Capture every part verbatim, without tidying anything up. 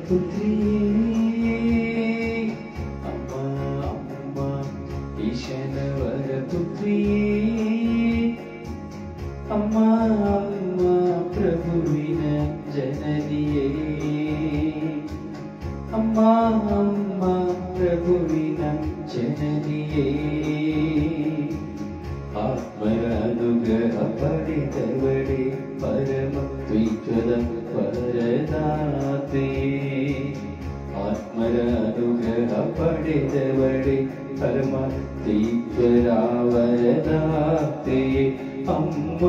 ಪುತ್ರಿಯೇ ಅಮ್ಮ ಅಮ್ಮ ಈಶನವರ ಪುತ್ರಿಯೇ ಅಮ್ಮ ಅಮ್ಮ ಪ್ರಭುವಿನ ಜನನಿಯೇ ಅಮ್ಮ ಅಮ್ಮ ಪ್ರಭುವಿನ ಜನನಿಯೇ ಆತ್ಮರ ಅನುಗ್ರಹ ಪಡೆದವಳೆ ಪರಮ ದ್ವಿತ್ವದ ಪರದಾತೆ ಆತ್ಮರ ಅನುಗ್ರಹ ಪಡೆದವಳೆ ಪರಮ ದ್ವಿತ್ವದ ವರದಾತೆ ಅಮ್ಮ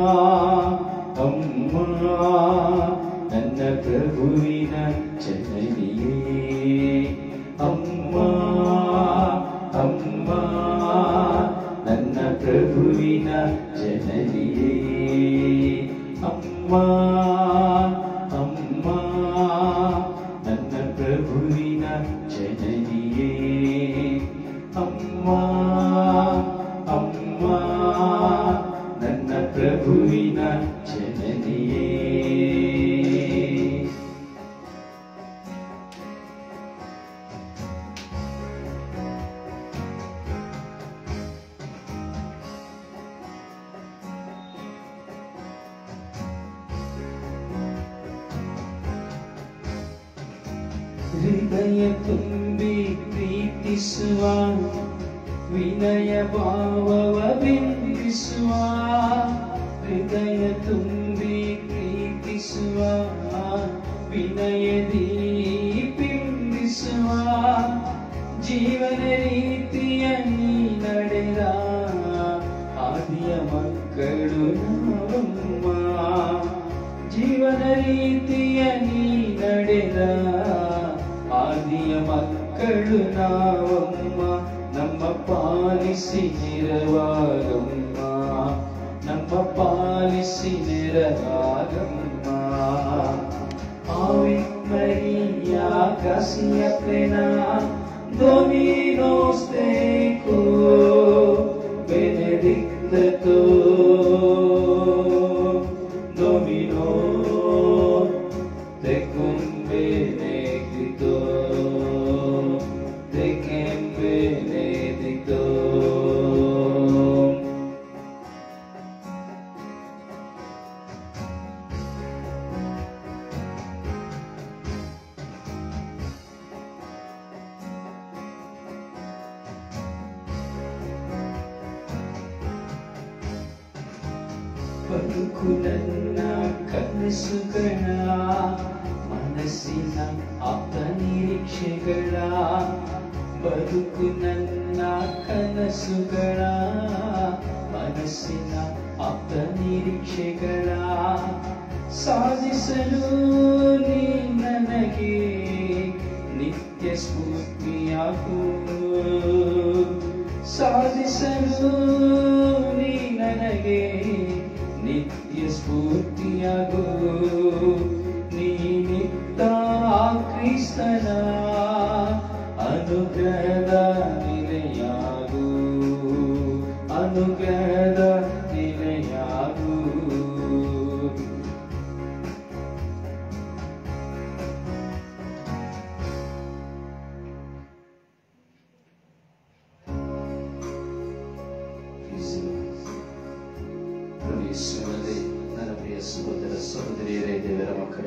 ಅಮ್ಮ ನನ್ನ ಪ್ರಭುವಿನ ಜನನಿಯೇ ಅಮ್ಮ ಅಮ್ಮ ನನ್ನ ಪ್ರಭುವಿನ ಜನನಿಯೇ ಅಮ್ಮ ಅಮ್ಮ ನನ್ನ ಪ್ರಭುವಿನ ಜನನಿಯೇ ಅಮ್ಮ ಅಮ್ಮ ನನ್ನ ಪ್ರಭುವಿನ ಜನನಿಯೇ ಹೃದಯ ತುಂಬಿ ಪ್ರೀತಿಸುವ ವಿನಯ ಭಾವವ ಬಿಂಬಿಸುವ ಹೃದಯ ತುಂಬಿ ಪ್ರೀತಿಸುವ ವಿನಯದಿ ಬಿಂಬಿಸುವ ಜೀವನ ರೀತಿಯ ನೀ ನಡೆದ ಆದಿಯ ಮಕ್ಕಳು ನಾವಮ್ಮ ಜೀವನ ರೀತಿಯ ನೀ ನಡೆದ ಆದಿಯ ಮಕ್ಕಳು ನಾವಮ್ಮ ನಮ್ಮ ಪಾಲಿಸಿ ನೆರವಾಗಮ್ಮ ನಮ್ಮ ಪಾಲಿಸಿ ನೆರವಾಗಮ್ಮ ಆವಿ ಮರಿಯಾ gracia plena Dominus tecum benedicta tu Domino tecum benedicto tecum benedicto ಬದುಕು ನನ್ನ ಕನಸುಗಳ ಮನಸ್ಸಿನ ಆಪ್ತ ನಿರೀಕ್ಷೆಗಳ ಬದುಕು ನನ್ನ ಕನಸುಗಳ ಮನಸ್ಸಿನ ಆಪ್ತ ನಿರೀಕ್ಷೆಗಳ ಸಾಧಿಸಲು ನೀ ನನಗೆ ನಿತ್ಯ ಸ್ಫೂರ್ತಿಯಾಗು ಸಾಧಿಸಲು ನೀ ನನಗೆ ನಿತ್ಯ ಸ್ಫೂರ್ತಿಯಾಗು ನೀನಿತ್ತ ಕ್ರಿಸ್ತನ ಅನುಗ್ರಹದ ನಿಲೆಯಾಗು ಅನುಗ್ರಹದ ನಿಲೆಯಾಗು ನನ್ನ ಪ್ರಿಯ ಸಹೋದರ ಸಹೋದರಿಯರೇ ದೇವರ ಮಕ್ಕಳೇ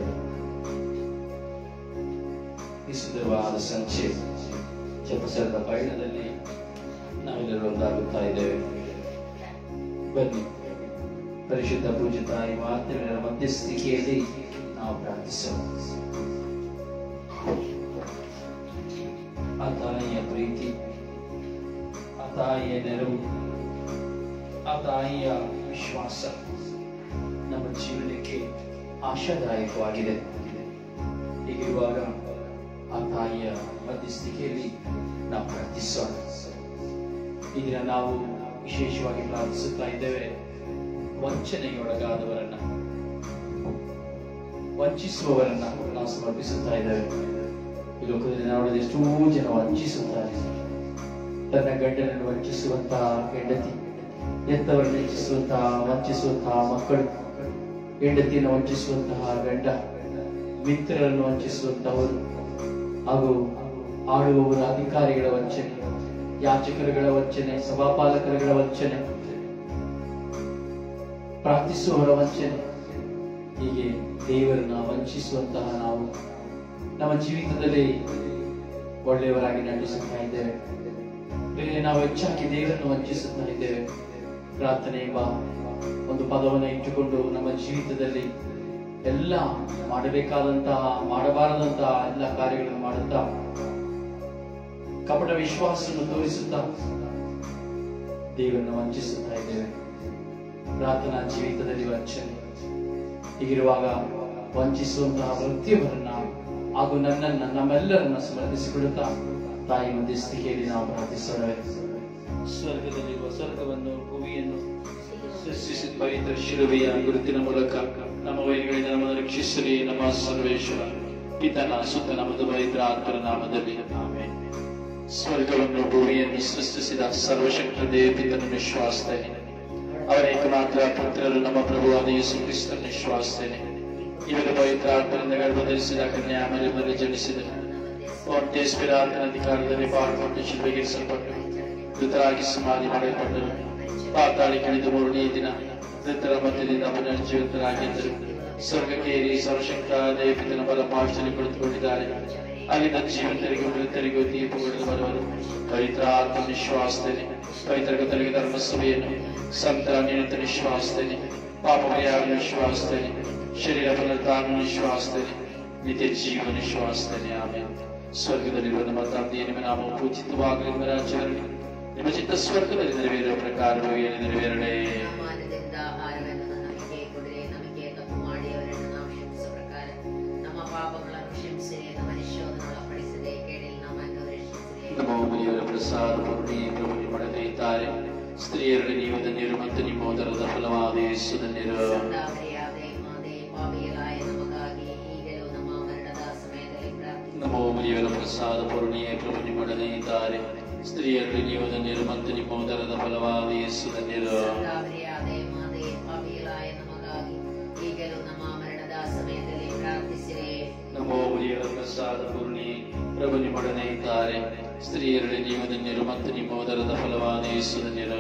ಈ ಸುಂದರವಾದ ಸಂಚೆ ಜಪಸರದ ಪಯಣದಲ್ಲಿ ನಾವೆಲ್ಲರೂ ಒಂದಾಗುತ್ತಾ ಇದ್ದೇವೆ. ಬನ್ನಿ ಪರಿಶುದ್ಧ ಪೂಜ್ಯ ತಾಯಿ ಮಾತೆಯ ಮಧ್ಯಸ್ಥಿಕೆಯಲ್ಲಿ ನಾವು ಪ್ರಾರ್ಥಿಸೋಣ. ಆ ತಾಯಿಯ ಪ್ರೀತಿ, ಆ ತಾಯಿಯ ನೆರವು, ಆ ತಾಯಿಯ ವಿಶ್ವಾಸ ನಮ್ಮ ಜೀವನಕ್ಕೆ ಆಶಾದಾಯಕವಾಗಿದೆ. ಹೀಗಿರುವಾಗ ಆ ತಾಯಿಯ ಮಧ್ಯಸ್ಥಿಕೆಯಲ್ಲಿ ನಾವು ಪ್ರಾರ್ಥಿಸೋಣ. ಈ ದಿನ ನಾವು ವಿಶೇಷವಾಗಿ ಪ್ರಾರ್ಥಿಸುತ್ತಾ ಇದ್ದೇವೆ ವಂಚನೆಗೊಳಗಾದವರನ್ನ, ವಂಚಿಸುವವರನ್ನ ನಾವು ಸಮರ್ಪಿಸುತ್ತಾ ಇದ್ದೇವೆ. ಈ ಲೋಕದಲ್ಲಿ ನಾವು ಎಷ್ಟೋ ಜನ ವಂಚಿಸುತ್ತಾರೆ. ತನ್ನ ಗಂಡನನ್ನು ವಂಚಿಸುವಂತಹ ಹೆಂಡತಿ, ಎತ್ತವರನ್ನು ವಂಚಿಸುವಂತಹ ವಂಚಿಸುವಂತಹ ಮಕ್ಕಳು, ಹೆಂಡತಿಯನ್ನು ವಂಚಿಸುವಂತಹ ಗಂಡ, ಮಿತ್ರರನ್ನು ವಂಚಿಸುವಂತವರು ಹಾಗೂ ಆಳುವವರ ಅಧಿಕಾರಿಗಳ ವಂಚನೆ, ಯಾಚಕರುಗಳ ವಂಚನೆ, ಸಭಾಪಾಲಕರುಗಳ ವಂಚನೆ, ಪ್ರಾರ್ಥಿಸುವವರ ವಂಚನೆ, ಹೀಗೆ ದೇವರನ್ನ ವಂಚಿಸುವಂತಹ ನಾವು ನಮ್ಮ ಜೀವಿತದಲ್ಲಿ ಒಳ್ಳೆಯವರಾಗಿ ನಡೆಸುತ್ತಾ ಇದ್ದೇವೆ. ಬೇರೆ ನಾವು ಹೆಚ್ಚಾಗಿ ದೇವರನ್ನು ವಂಚಿಸುತ್ತಾ ಇದ್ದೇವೆ. ಪ್ರಾರ್ಥನೆ ಎಂಬ ಒಂದು ಪದವನ್ನು ಇಟ್ಟುಕೊಂಡು ನಮ್ಮ ಜೀವಿತದಲ್ಲಿ ಎಲ್ಲ ಮಾಡಬೇಕಾದಂತಹ ಮಾಡಬಾರದಂತಹ ಎಲ್ಲ ಕಾರ್ಯಗಳನ್ನು ಮಾಡುತ್ತಾ ಕಪಟ ವಿಶ್ವಾಸವನ್ನು ತೋರಿಸುತ್ತಾ ದೇವರನ್ನು ವಂಚಿಸುತ್ತಾ ಇದ್ದೇವೆ. ಪ್ರಾರ್ಥನಾ ಜೀವಿತದಲ್ಲಿ ವಂಚನೆ. ಹೀಗಿರುವಾಗ ವಂಚಿಸುವಂತಹ ಪ್ರತಿಯೊಬ್ಬರನ್ನ ಹಾಗೂ ನನ್ನನ್ನ ನಮ್ಮೆಲ್ಲರನ್ನ ಸ್ಮರಿಸಿಕೊಳ್ಳುತ್ತಾ ತಾಯಿ ಮಧ್ಯಸ್ಥಿಕೆಯಲ್ಲಿ ನಾವು ಪ್ರಾರ್ಥಿಸೋಣ. ಸ್ವರ್ಗದಲ್ಲಿರುವ ಸ್ವರ್ಗವನ್ನು ಭೂಮಿಯನ್ನು ಸೃಷ್ಟಿಸಿದ ಪವಿತ್ರ ಶಿಲುಬೆಯ ಗುರುತಿನ ಮೂಲಕ ನಮ್ಮ ವೈರಿಗಳಿಂದ ನಮ್ಮನ್ನು ರಕ್ಷಿಸಲಿ. ನಮ್ಮ ಸರ್ವೇಶ್ವರ ಪಿತನ ಸುತನ ಮತ್ತು ಪವಿತ್ರ ಆತ್ಮನ ನಾಮದಲ್ಲಿ ಆಮೆನ್. ಸ್ವರ್ಗವನ್ನು ಭೂಮಿಯನ್ನು ಸೃಷ್ಟಿಸಿದ ಸರ್ವಶಕ್ತ ದೇವ ಪಿತನ ವಿಶ್ವಾಸದಲ್ಲಿ ಅವರ ಏಕಮಾತ್ರ ಪುತ್ರರು ನಮ್ಮ ಪ್ರಭುವಾದ ಯೇಸು ಕ್ರಿಸ್ತನ ವಿಶ್ವಾಸದಲ್ಲಿ ಇವರು ಪವಿತ್ರ ಆತ್ಮನಿಂದ ಗರ್ಭಧರಿಸಿದ ಕನ್ಯಾ ಮರಿಯದಲ್ಲಿ ಜನಿಸಿದರು. ಪೊಂಟಿಯಸ್ ಪಿಲಾತನ ಅಧಿಕಾರದಲ್ಲಿ ಪಾಲ್ಗೊಂಡು ಶಿಲುಬೆಗೇರಿಸಲ್ಪಟ್ಟು ಮೃತರಾಗಿ ಸಮಾಧಿ ಮಾಡಲ್ಪಟ್ಟರು. ಪಾತಾಳಕ್ಕೆ ಇಳಿದು ಮೂರನೆಯ ದಿನ ಮೃತರ ಮಧ್ಯದಿಂದ ಪುನರ್ಜೀವಿತರಾಗಿದ್ದರು. ಸ್ವರ್ಗಕ್ಕೆ ಏರಿ ಸರ್ವಶಕ್ತ ದೇವಪಿತನ ಬಲಪಾರ್ಶ್ವದಲ್ಲಿ ಕುಳಿತುಕೊಂಡಿದ್ದಾರೆ. ಅಲ್ಲಿಂದ ಜೀವಂತರಿಗೂ ಮೃತರಿಗೂ ತೀರ್ಪು ಕೊಡಲು ಬರುವರು. ಪವಿತ್ರ ಆತ್ಮ ವಿಶ್ವಾಸದಲ್ಲಿ ಪವಿತ್ರ ಕತ್ತಲಿಗೆ ಧರ್ಮಸಭೆಯನ್ನು ಸಂತರ ನಿರಂತ ವಿಶ್ವಾಸದಲ್ಲಿ ಪಾಪ ಪರಿಹಾರ ವಿಶ್ವಾಸದಲ್ಲಿ ಶರೀರ ಪುನರುತ್ಥಾನ ವಿಶ್ವಾಸದಲ್ಲಿ ನಿತ್ಯ ಜೀವ ವಿಶ್ವಾಸದಲ್ಲಿ ಆಮೆನ್. ಸ್ವರ್ಗದಲ್ಲಿರುವ ನಮ್ಮ ತಂದೆಯ ನಿಮ್ಮ ನಾಮವು ಪೂಜಿತವಾಗಲಿ. ನಿಮ್ಮ ರಾಜ್ಯದಲ್ಲಿ ನಿಮ್ಮ ಚಿತ್ತ ಸ್ವರ್ಗದಲ್ಲಿ ನೆರವೇರುವ ಪ್ರಕಾರವೂ ಏನು ನೆರವೇರಲೇ. ನಮೋ ಮರಿಯವರ ಪ್ರಸಾದ ಪೂರ್ಣಿ ಪ್ರಭು ನಿಮ್ಮೊಡನೆ ಇದ್ದಾರೆ. ಸ್ತ್ರೀಯರಲ್ಲಿ ನೀವು ಧನ್ಯರು ಮತ್ತು ನಿಮ್ಮ ಉದರದ ಫಲವಾದ ಯೇಸು ಧನ್ಯರು. ನಮೋ ಮರಿಯವರ ಪ್ರಸಾದ ಪೂರ್ಣಿಯೇ ಪ್ರಭು ನಿಮ್ಮೊಡನೆ ಇದ್ದಾರೆ. ಸ್ತ್ರೀಯರಲ್ಲಿ ನೀವು ಧನ್ಯರು ಮತ್ತು ನಿಮ್ಮ ಉದರದ ಫಲವಾದ ಯೇಸು ಧನ್ಯರು. ನಮೋ ಮರಿಯವರ ಪ್ರಸಾದ ಪೂರ್ಣಿಯೇ ಪ್ರಭು ನಿಮ್ಮೊಡನೆ ಇದ್ದಾರೆ. ಸ್ತ್ರೀಯರಲ್ಲಿ ನೀವು ಧನ್ಯರು ಮತ್ತು ನಿಮ್ಮ ಉದರದ ಫಲವಾದ ಯೇಸು ಧನ್ಯರು.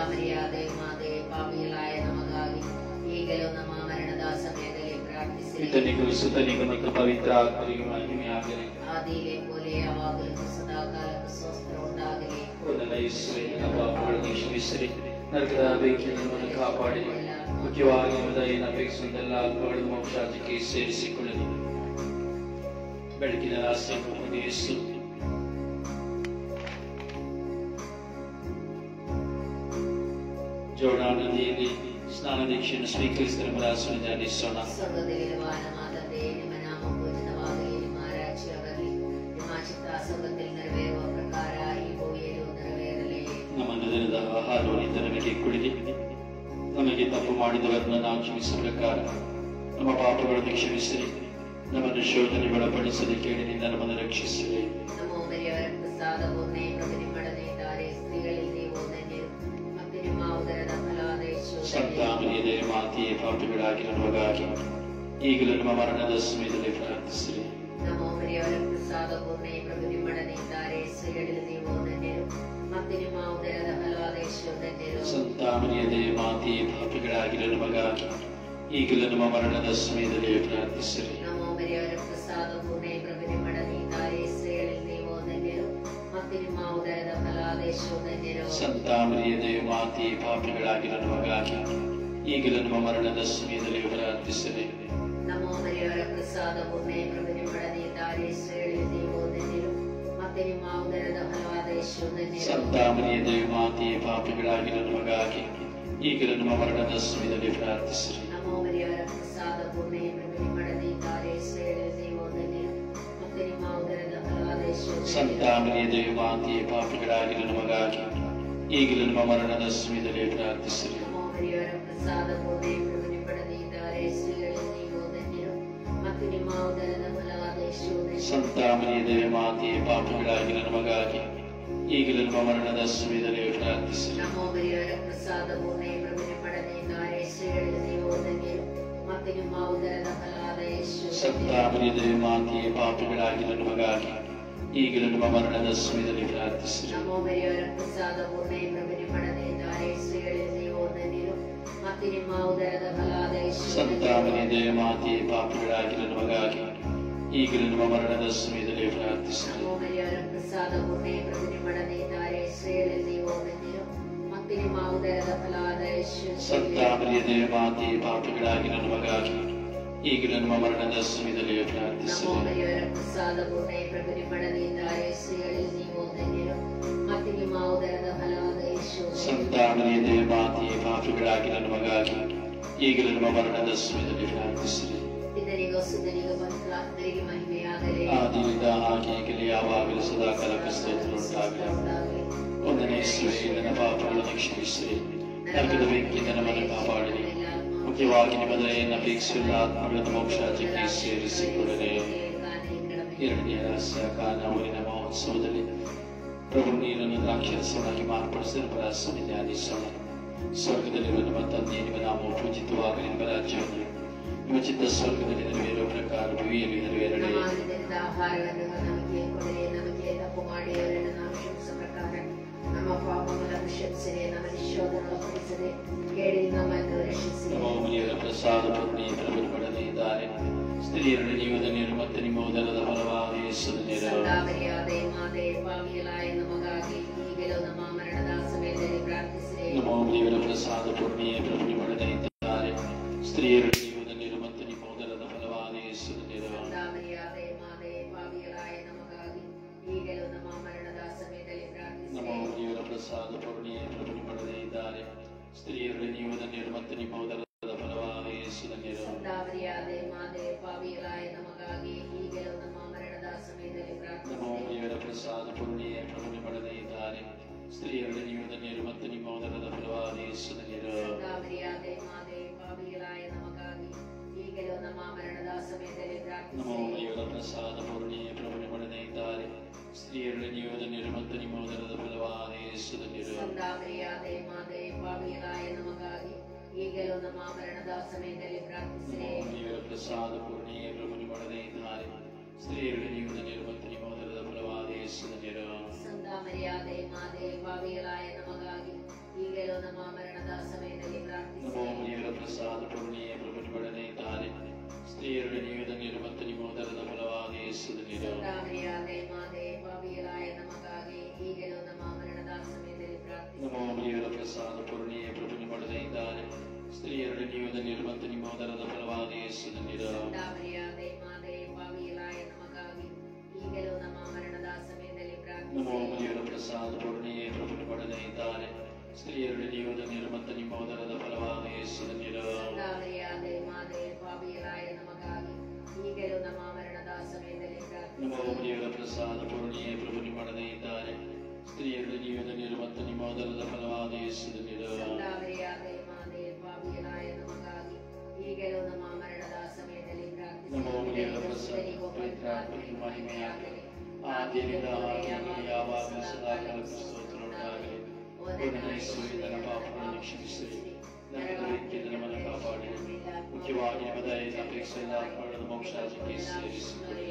ಪಿತನಿಗೂ ಸುತನಿಗೂ ಮತ್ತು ಪವಿತ್ರ ಆತ್ಮನಿಗೂ ಮಹಿಮೆಯಾಗಲಿ. ನನ್ನ ಯೇಸುವೇ, ನನ್ನ ಪಾಪಗಳನ್ನು ಕ್ಷಮಿಸಿರಿ, ನರಕದ ಬೆಂಕಿಯಿಂದ ನಮ್ಮನ್ನು ಕಾಪಾಡಿರಿ. ಮುಖ್ಯವಾಗಿ ಹೃದಯನ ಅಪೇಕ್ಷಿಸುವಂತೆಲ್ಲ ಆತ್ಮಗಳನ್ನು ಮೋಕ್ಷಾಜ್ಯಕ್ಕೆ ಸೇರಿಸಿಕೊಳ್ಳಲಿ. ಬೆಳಕಿನ ರಹಸ್ಯ ಯೇಸು ಜೋರ್ಡಾನ್ ನದಿಯಲ್ಲಿ ಸ್ನಾನ ದೀಕ್ಷೆಯನ್ನು ಸ್ವೀಕರಿಸಿದ ರಹಸ್ಯವನ್ನು ಧ್ಯಾನಿಸೋಣ. ನಮ್ಮ ದಿನದ ಆಹಾರವನ್ನು ನಮಗೆ ಕುಡಿದಿ, ನಮಗೆ ತಪ್ಪು ಮಾಡಿದವರನ್ನು ನಾವು ಕ್ಷಮಿಸುವ ಪ್ರಕಾರ ನಮ್ಮ ಪಾಪಗಳನ್ನು ಕ್ಷಮಿಸಿರಿ. ನಮ್ಮನ್ನು ಶೋಧನೆ ಒಳಪಡಿಸದೆ ಕೇಳಿನಿಂದ ನಮ್ಮನ್ನು ರಕ್ಷಿಸಿರಿ. ಸಂತಾಮರಿಯದೇ ಮಾತೆಯೇ, ಪಾಪಿಗಳಾಗಿ ನಮಗಾಗಿ ಈಗಲೂ ನಮ್ಮ ಮರಣದ ಸಮಯದಲ್ಲಿ ಪ್ರಾರ್ಥಿಸಿರಿ. ಸಂತಾಮರಿಯದೇ ಮಾತೆಯೇ, ಪಾಪಿಗಳಾಗಿ ನಮಗಾಗಿ ಈಗಲೂ ನಮ್ಮ ಮರಣದ ಸಮಯದಲ್ಲಿ ಪ್ರಾರ್ಥಿಸಿರಿ. ಸಂತಾಮರಿಯದೇ ಮಾತೆಯೇ, ಪಾಪಿಗಳಾಗಿ ನಮಗಾಗಿ ಈಗಲೂ ನಮ್ಮ ಮರಣದ ಸಮಯದಲ್ಲಿ ಪ್ರಾರ್ಥಿಸಿರಿ. ಸಂತಾಮರಿಯದೇ ಮಾತೆಯೇ, ಪಾಪಿಗಳಾಗಿ ನಮಗಾಗಿ ಈಗಲೂ ನಮ್ಮ ಮರಣದ ಸಮಯದಲ್ಲಿ ಪ್ರಾರ್ಥಿಸಿರಿ. ಸಂತಾಮರಿಯದೇ ಮಾತೆಯೇ, ಪಾಪಿಗಳಾಗಿ ನಮಗಾಗಿ ಈಗಲೂ ನಮ್ಮ ಮರಣದ ಸಮಯದಲ್ಲಿ ಪ್ರಾರ್ಥಿಸಿರಿ. ಸಂತಾಮರಿಯದೇ ಮಾತೆಯೇ, ಪಾಪಿಗಳಾಗಿ ನಮಗಾಗಿ ಈಗಲೂ ನಮ್ಮ ಮರಣದ ಸಮಯದಲ್ಲಿ ಪ್ರಾರ್ಥಿಸಿರಿ. ಮತ್ತೆ ನಿಮ್ಮ ಉದರದ ಫಲವಾದ ಯೇಸು ಸಂತಾಮರಿಯದೆ ಮಾತೆಯೇ ಪಾಪಿಗಳಾಗಿ ನಮಗಾಗಿ ಈಗಲೂ ನಮ್ಮ ಮರಣದ ಸಮಯದಲ್ಲಿ ಪ್ರಾರ್ಥಿಸಿರಿ. ನಮೋ ಮರಿಯವರ ಪ್ರಸಾದ ಪೂರ್ಣೆ ಪ್ರಭು ನಿಮ್ಮೊಡನೆ ಇದ್ದಾರೆ, ಸ್ತ್ರೀಗಳಲ್ಲಿ ನೀವು ಧನ್ಯರು ಮತ್ತೆ ನಿಮ್ಮ ಉದರದ ಫಲವಾದ ಯೇಸು ಸಂತಾಮರಿಯದೆ ಮಾತೆಯೇ ಪಾಪಿಗಳಾಗಿ ನಮಗಾಗಿ ಈಗಲೂ ನಮ್ಮ ಮರಣದ ಸಮಯದಲ್ಲಿ ಪ್ರಾರ್ಥಿಸಿರಿ. ನಮೋ ಮರಿಯವರ ಪ್ರಸಾದ ಪೂರ್ಣೆ ಪ್ರಭು ನಿಮ್ಮೊಡನೆ ಇದ್ದಾರೆ, ಸ್ತ್ರೀಗಳಲ್ಲಿ ನೀವು ಧನ್ಯರು ಮತ್ತೆ ನಿಮ್ಮ ಉದರದ ಫಲವಾದ ಯೇಸು ಸಂತಾಮರಿಯದೆ ಮಾತೆಯೇ ಪಾಪಿಗಳಾಗಿ ನಮಗಾಗಿ ಈಗಲೂ ನಮ್ಮ ಮರಣದ ಸಮಯದಲ್ಲಿ ನಮೋ ಪ್ರಾರ್ಥಿಸಿರಿ. ಮರಿಯವರ ಪ್ರಸಾದ ಪೂರ್ಣೆ ಪ್ರಭು ನಿಮ್ಮೊಡನೆ ಇದ್ದಾರೆ, ಸ್ತ್ರೀಗಳಲ್ಲಿ ನೀವು ಧನ್ಯರು ಮತ್ತೆ ನಿಮ್ಮ ಉದರದ ಫಲವಾದ ಯೇಸು ಸಂತಾಮರಿಯದೆ ಮಾತೆಯೇ ಪಾಪಿಗಳಾಗಿ ನಮಗಾಗಿ ಈಗಲೂ ನಮ್ಮ ಮರಣದ ಸಮಯದಲ್ಲಿ ಪ್ರಾರ್ಥಿಸಿರಿ. ಇದರಿಗೂ ಸುಧನಿಗೂ ಬಂಧುಗಳಿಗೆ ಮಹಿಮೆಯಾಗಲಿ, ಆದಿಯಿಂದ ಹಾಗೆ ಈಗಲೇ ಯಾವಾಗಲೂ ಸದಾ ಕಾಲಕ್ಕೆ ಸ್ತೋತ್ರ ಉಂಟಾಗಲಿ. ಒಂದನೇ ಶ್ರೀ ನನ್ನ ಪಾಪಗಳನ್ನು ಕ್ಷಮಿಸಿರಿ, ನರಕದ ಬೆಂಕಿಯಿಂದ ನಮ್ಮನ್ನು ಕಾಪಾಡಿರಿ, ಮುಖ್ಯವಾಗಿ ನಿಮ್ಮ ದಯೆಯನ್ನು ಅಪೇಕ್ಷಿಸುವ ಆತ್ಮಗಳನ್ನು ಮೋಕ್ಷಾಜ್ಯಕ್ಕೆ ಸೇರಿಸಿಕೊಡರೆ. ಎರಡನೇ ರಹಸ್ಯ ಕಾನ ಊರಿನ ಮಹೋತ್ಸವದಲ್ಲಿ ಪ್ರಭು ನೀರನ್ನು ದ್ರಾಕ್ಷರಸವನ್ನಾಗಿ ಮಾರ್ಪಡಿಸಿದ ಪರಾಸವನ್ನು ಧ್ಯಾನಿಸೋಣ. ಸ್ವರ್ಗದಲ್ಲಿರುವ ನಮ್ಮ ತಂದೆ, ನಿಮ್ಮ ನಾಮವು ಪೂಜಿತವಾಗಲಿ, ನಿಮ್ಮ ರಾಜ್ಯವನ್ನು ನಿಮ್ಮ ಚಿತ್ತ ಸ್ವರ್ಗದಲ್ಲಿ ನೆರವೇರುವ ಪ್ರಕಾರ ಭೂಮಿಯಲ್ಲಿ ನೆರವೇರಲಿ. ನಮ್ಮ ಅನುದಿನದ ಆಹಾರವನ್ನು ನಮಗೆ ಕೊಡಿರಿ, ನಮಗೆ ತಪ್ಪು ಮಾಡಿದವರನ್ನು ನಾವು ಕ್ಷಮಿಸುವ ಪ್ರಕಾರ ನಮ್ಮ ಪಾಪಗಳನ್ನು ಕ್ಷಮಿಸಿರಿ, ನಮ್ಮ ನಿಶೋಧನೊಳಪಡಿಸದೆ ಕೇಳಿದ ನಮ್ಮನ್ನು ರಕ್ಷಿಸಿರಿ. ನಮ್ಮ ಮನೆಯವರ ಪ್ರಸಾದ ಪೂರ್ಣಿ ಪ್ರಭು ಪಡೆದೇ ಇದ್ದಾರೆ, ಸ್ತ್ರೀಯರಲ್ಲಿ ನೀವು ಧನ್ಯರು ಮತ್ತು ನಿಮ್ಮ ಉದರದ ಫಲವಾದ ಯೇಸು ಧನ್ಯರು. ಸಂತಾಮರಿಯಾದೆ ಮಾತೆ ಪಾಪಿಗಳಾದ ನಮಗಾಗಿ ಈಗಲೂ ನಮ್ಮ ಮರಣದ ಸಮಯದಲ್ಲಿ ಪ್ರಾರ್ಥಿಸಿರಿ. ನಮ್ಮ ಮನೆಯವರ ಪ್ರಸಾದ ಪೂರ್ಣಿ ಪ್ರಭು ಪಡೆದೇ ಇದ್ದಾರೆ, ಸ್ತ್ರೀಯರಲ್ಲಿ ನೀವು ಧನ್ಯರು ಮತ್ತು ನಿಮ್ಮ ಉದರದ ಫಲವಾದ ಯೇಸು ಧನ್ಯರು. ಸಂತಾಮರಿಯಾದೆ ಮಾತೆ ಪಾಪಿಗಳಾದ ನಮಗಾಗಿ ಈಗಲೂ ನಮ್ಮ ಮರಣದ ಸಮಯದಲ್ಲಿ ನಮ್ಮ ಪ್ರಾರ್ಥಿಸಿರಿ. ಮನೆಯವರ ಪ್ರಸಾದ ಪೂರ್ಣಿ ಪ್ರಭು ಪಡೆದೇ ಇದ್ದಾರೆ, ಸ್ತ್ರೀಯರಲ್ಲಿ ನೀವು ಧನ್ಯರು ಮತ್ತು ನಿಮ್ಮ ಉದರದ ಫಲವಾದ ಯೇಸು ಧನ್ಯರು. ಸಂತಾಮರಿಯಾದೆ ಮಾತೆ ಪಾಪಿಗಳಾದ ನಮಗಾಗಿ ಈಗಲೂ ನಮ್ಮ ಮರಣದ ಸಮಯದಲ್ಲಿ ನಮ್ಮ ಪ್ರಾರ್ಥಿಸಿರಿ. ಮನೆಯವರ ಪ್ರಸಾದ ಪೂರ್ಣಿ ಪ್ರಭು ಪಡೆದೇ ಇದ್ದಾರೆ, ಸ್ತ್ರೀಯರಲ್ಲಿ ನೀವು ಧನ್ಯರು ಮತ್ತು ನಿಮ್ಮ ಉದರದ ಫಲವಾದ ಯೇಸು ಧನ್ಯರು. ಸಂತಾಮರಿಯಾದೆ ಮಾತೆ ಪಾಪಿಗಳಾದ ನಮಗಾಗಿ ಈಗಲೂ ನಮ್ಮ ಮರಣದ ಸಮಯದಲ್ಲಿ ನಮ್ಮ ಪ್ರಾರ್ಥಿಸಿರಿ. ಮನೆಯವರ ಪ್ರಸಾದ ಪೂರ್ಣಿ ಪ್ರಭು ಪಡೆದೇ ಇದ್ದಾರೆ, ಸ್ತ್ರೀಯರಲ್ಲಿ ನೀವು ಧನ್ಯರು ಮತ್ತು ನಿಮ್ಮ ಉದರದ ಫಲವಾದ ಯೇಸು ಧನ್ಯರು. ಸಂತಾಮರಿಯಾದೆ ಮಾತೆ ಪಾಪಿಗಳಾದ ನಮಗಾಗಿ ಈಗಲೂ ನಮ್ಮ ಮರಣದ ಸಮಯದಲ್ಲಿ ನಮ್ಮ ಪ್ರಾರ್ಥಿಸಿರಿ. ಮನೆಯವರ ಪ್ರಸಾದ ಪೂರ್ಣಿ ಪ್ರಭು ಪಡೆದೇ ಇದ್ದಾರೆ, ಸ್ತ್ರೀಯರಲ್ಲಿ ನೀವು ಧನ್ಯರು ಮತ್ತು ನಿಮ್ಮ ಉದರದ ಫಲವಾದ ಯೇಸು ಧನ್ಯರು. ಸಂತಾಮರಿಯಾದೆ ಮಾತೆ ಪಾಪಿಗಳಾದ ನಮಗಾಗಿ ಈಗಲೂ ನಮ್ಮ ಮರಣದ ಸಮಯದಲ್ಲಿ ನಮ್ಮ ಪ್ರಾರ್ಥಿಸಿರಿ. ಮನೆಯವರ ಪ್ರಸಾದ ಪೂರ್ಣಿ ಪ್ರಭು ಪಡೆದೇ ಇದ್ದಾರೆ, ಸ್ತ್ರೀಯರಲ್ಲಿ ನೀವು ಧನ್ಯರು ಮತ್ತು ನಿಮ್ಮ ಉದರದ ಫಲವಾದ ಯೇಸು ಧನ್ಯರು. ಸಂತಾಮರಿಯಾದೆ ಮಾತೆ ಪಾಪಿಗಳಾದ ನಮಗಾಗಿ ಈಗಲೂ ನಮ್ಮ ಮರಣದ ಸಮಯದಲ್ಲಿ ನಮ್ಮ ಪ್ರಾರ್ಥಿಸಿರಿ. ಮನೆಯವರ ಪ್ರಸಾದ ಪೂರ್ಣಿ ಪ್ರಭು ಪಡೆದೇ ಇದ್ದಾರೆ, ಸ್ತ್ರೀಯರಲ್ಲಿ ನೀವು ಧನ್ಯರು ಮತ್ತು ನಿಮ್ಮ ಉದರದ ಫಲವಾದ ಯೇಸು ಧನ್ಯರು. ಸಂತಾಮರಿಯಾದೆ ಮಾತೆ ಪಾಪಿಗಳಾದ ನಮಗಾಗಿ ಈಗಲೂ ನಮ್ಮ ಮರಣದ ಸಮಯದಲ್ಲಿ ನಮ್ಮ ಪ್ರಾರ್ಥಿಸಿರಿ. ಮನೆಯವರ ಪ್ರಸಾದ ಪೂರ್ಣಿ ಪ್ರಭು ಪಡೆದೇ ಇದ್ದಾರೆ, ಸ್ತ್ರೀಯರಲ್ಲಿ ನೀವು ಧನ್ಯರು ಮತ್ತು ನಿಮ್ಮ ಉದರದ ಫಲವಾದ ಯೇಸು ಧನ್ಯರು. ಸಂತಾಮರಿಯಾದೆ ಮಾತೆ ಪಾಪಿಗಳಾದ ನಮಗಾಗಿ ಈಗಲೂ ನಮ್ಮ ಮರಣದ ಸಮಯದಲ್ಲಿ ನಮ್ಮ ಪ್ರಾರ್ಥಿಸಿರಿ. ಮನೆಯವರ ಪ್ರಸಾದ ಪೂರ್ಣಿ ಪ್ರಭು ಪಡೆದೇ ಇದ್ದಾರೆ, ಸ್ತ್ರೀಯರಲ್ಲಿ ನೀವು ಧನ್ಯರು ಮತ್ತು ನಿಮ್ಮ ಉದರದ ಫಲವಾದ ಯೇಸು ಧನ್ಯರು. ಸಂತಾಮರಿಯಾದೆ ಮಾತೆ ಪಾಪಿಗಳಾದ ನಮಗಾಗಿ ಈಗಲೂ ನಮ್ಮ ಮರಣದ ಸಮಯದಲ್ಲಿ ನಮ್ಮ ಮನೆಯವರ ಪ್ರಾರ್ಥಿಸಿರಿ. ಪ್ರಸಾದ ಪವಿತ್ರಾತ್ಮಕ್ಕೆ ಮಹಿಮೆಯಾಗಲಿ, ಆದಿಯಿಂದ ಹಾಗೆಯೇ ಯಾವಾಗಲೂ ಸದಾ ಕಾಲಕ್ಕೆ ಸ್ತೋತ್ರ ಉಂಟಾಗಲಿ. ಒಂದನೇ ಯೇಸುವಿನ ಪಾಪಗಳನ್ನು ಕ್ಷಮಿಸಿರಿ, ನರಕದ ಬೆಂಕಿಯಿಂದ ನಮ್ಮನ್ನು ಕಾಪಾಡಿರಿ, ಮುಖ್ಯವಾಗಿ ನಿಮ್ಮ ದಯೆಯನ್ನು ಅಪೇಕ್ಷೆಯಿಂದ ಆತ್ಮಗಳನ್ನು ಮೋಕ್ಷಾಜ್ಯಕ್ಕೆ ಸೇರಿಸಿಕೊಳ್ಳಿ.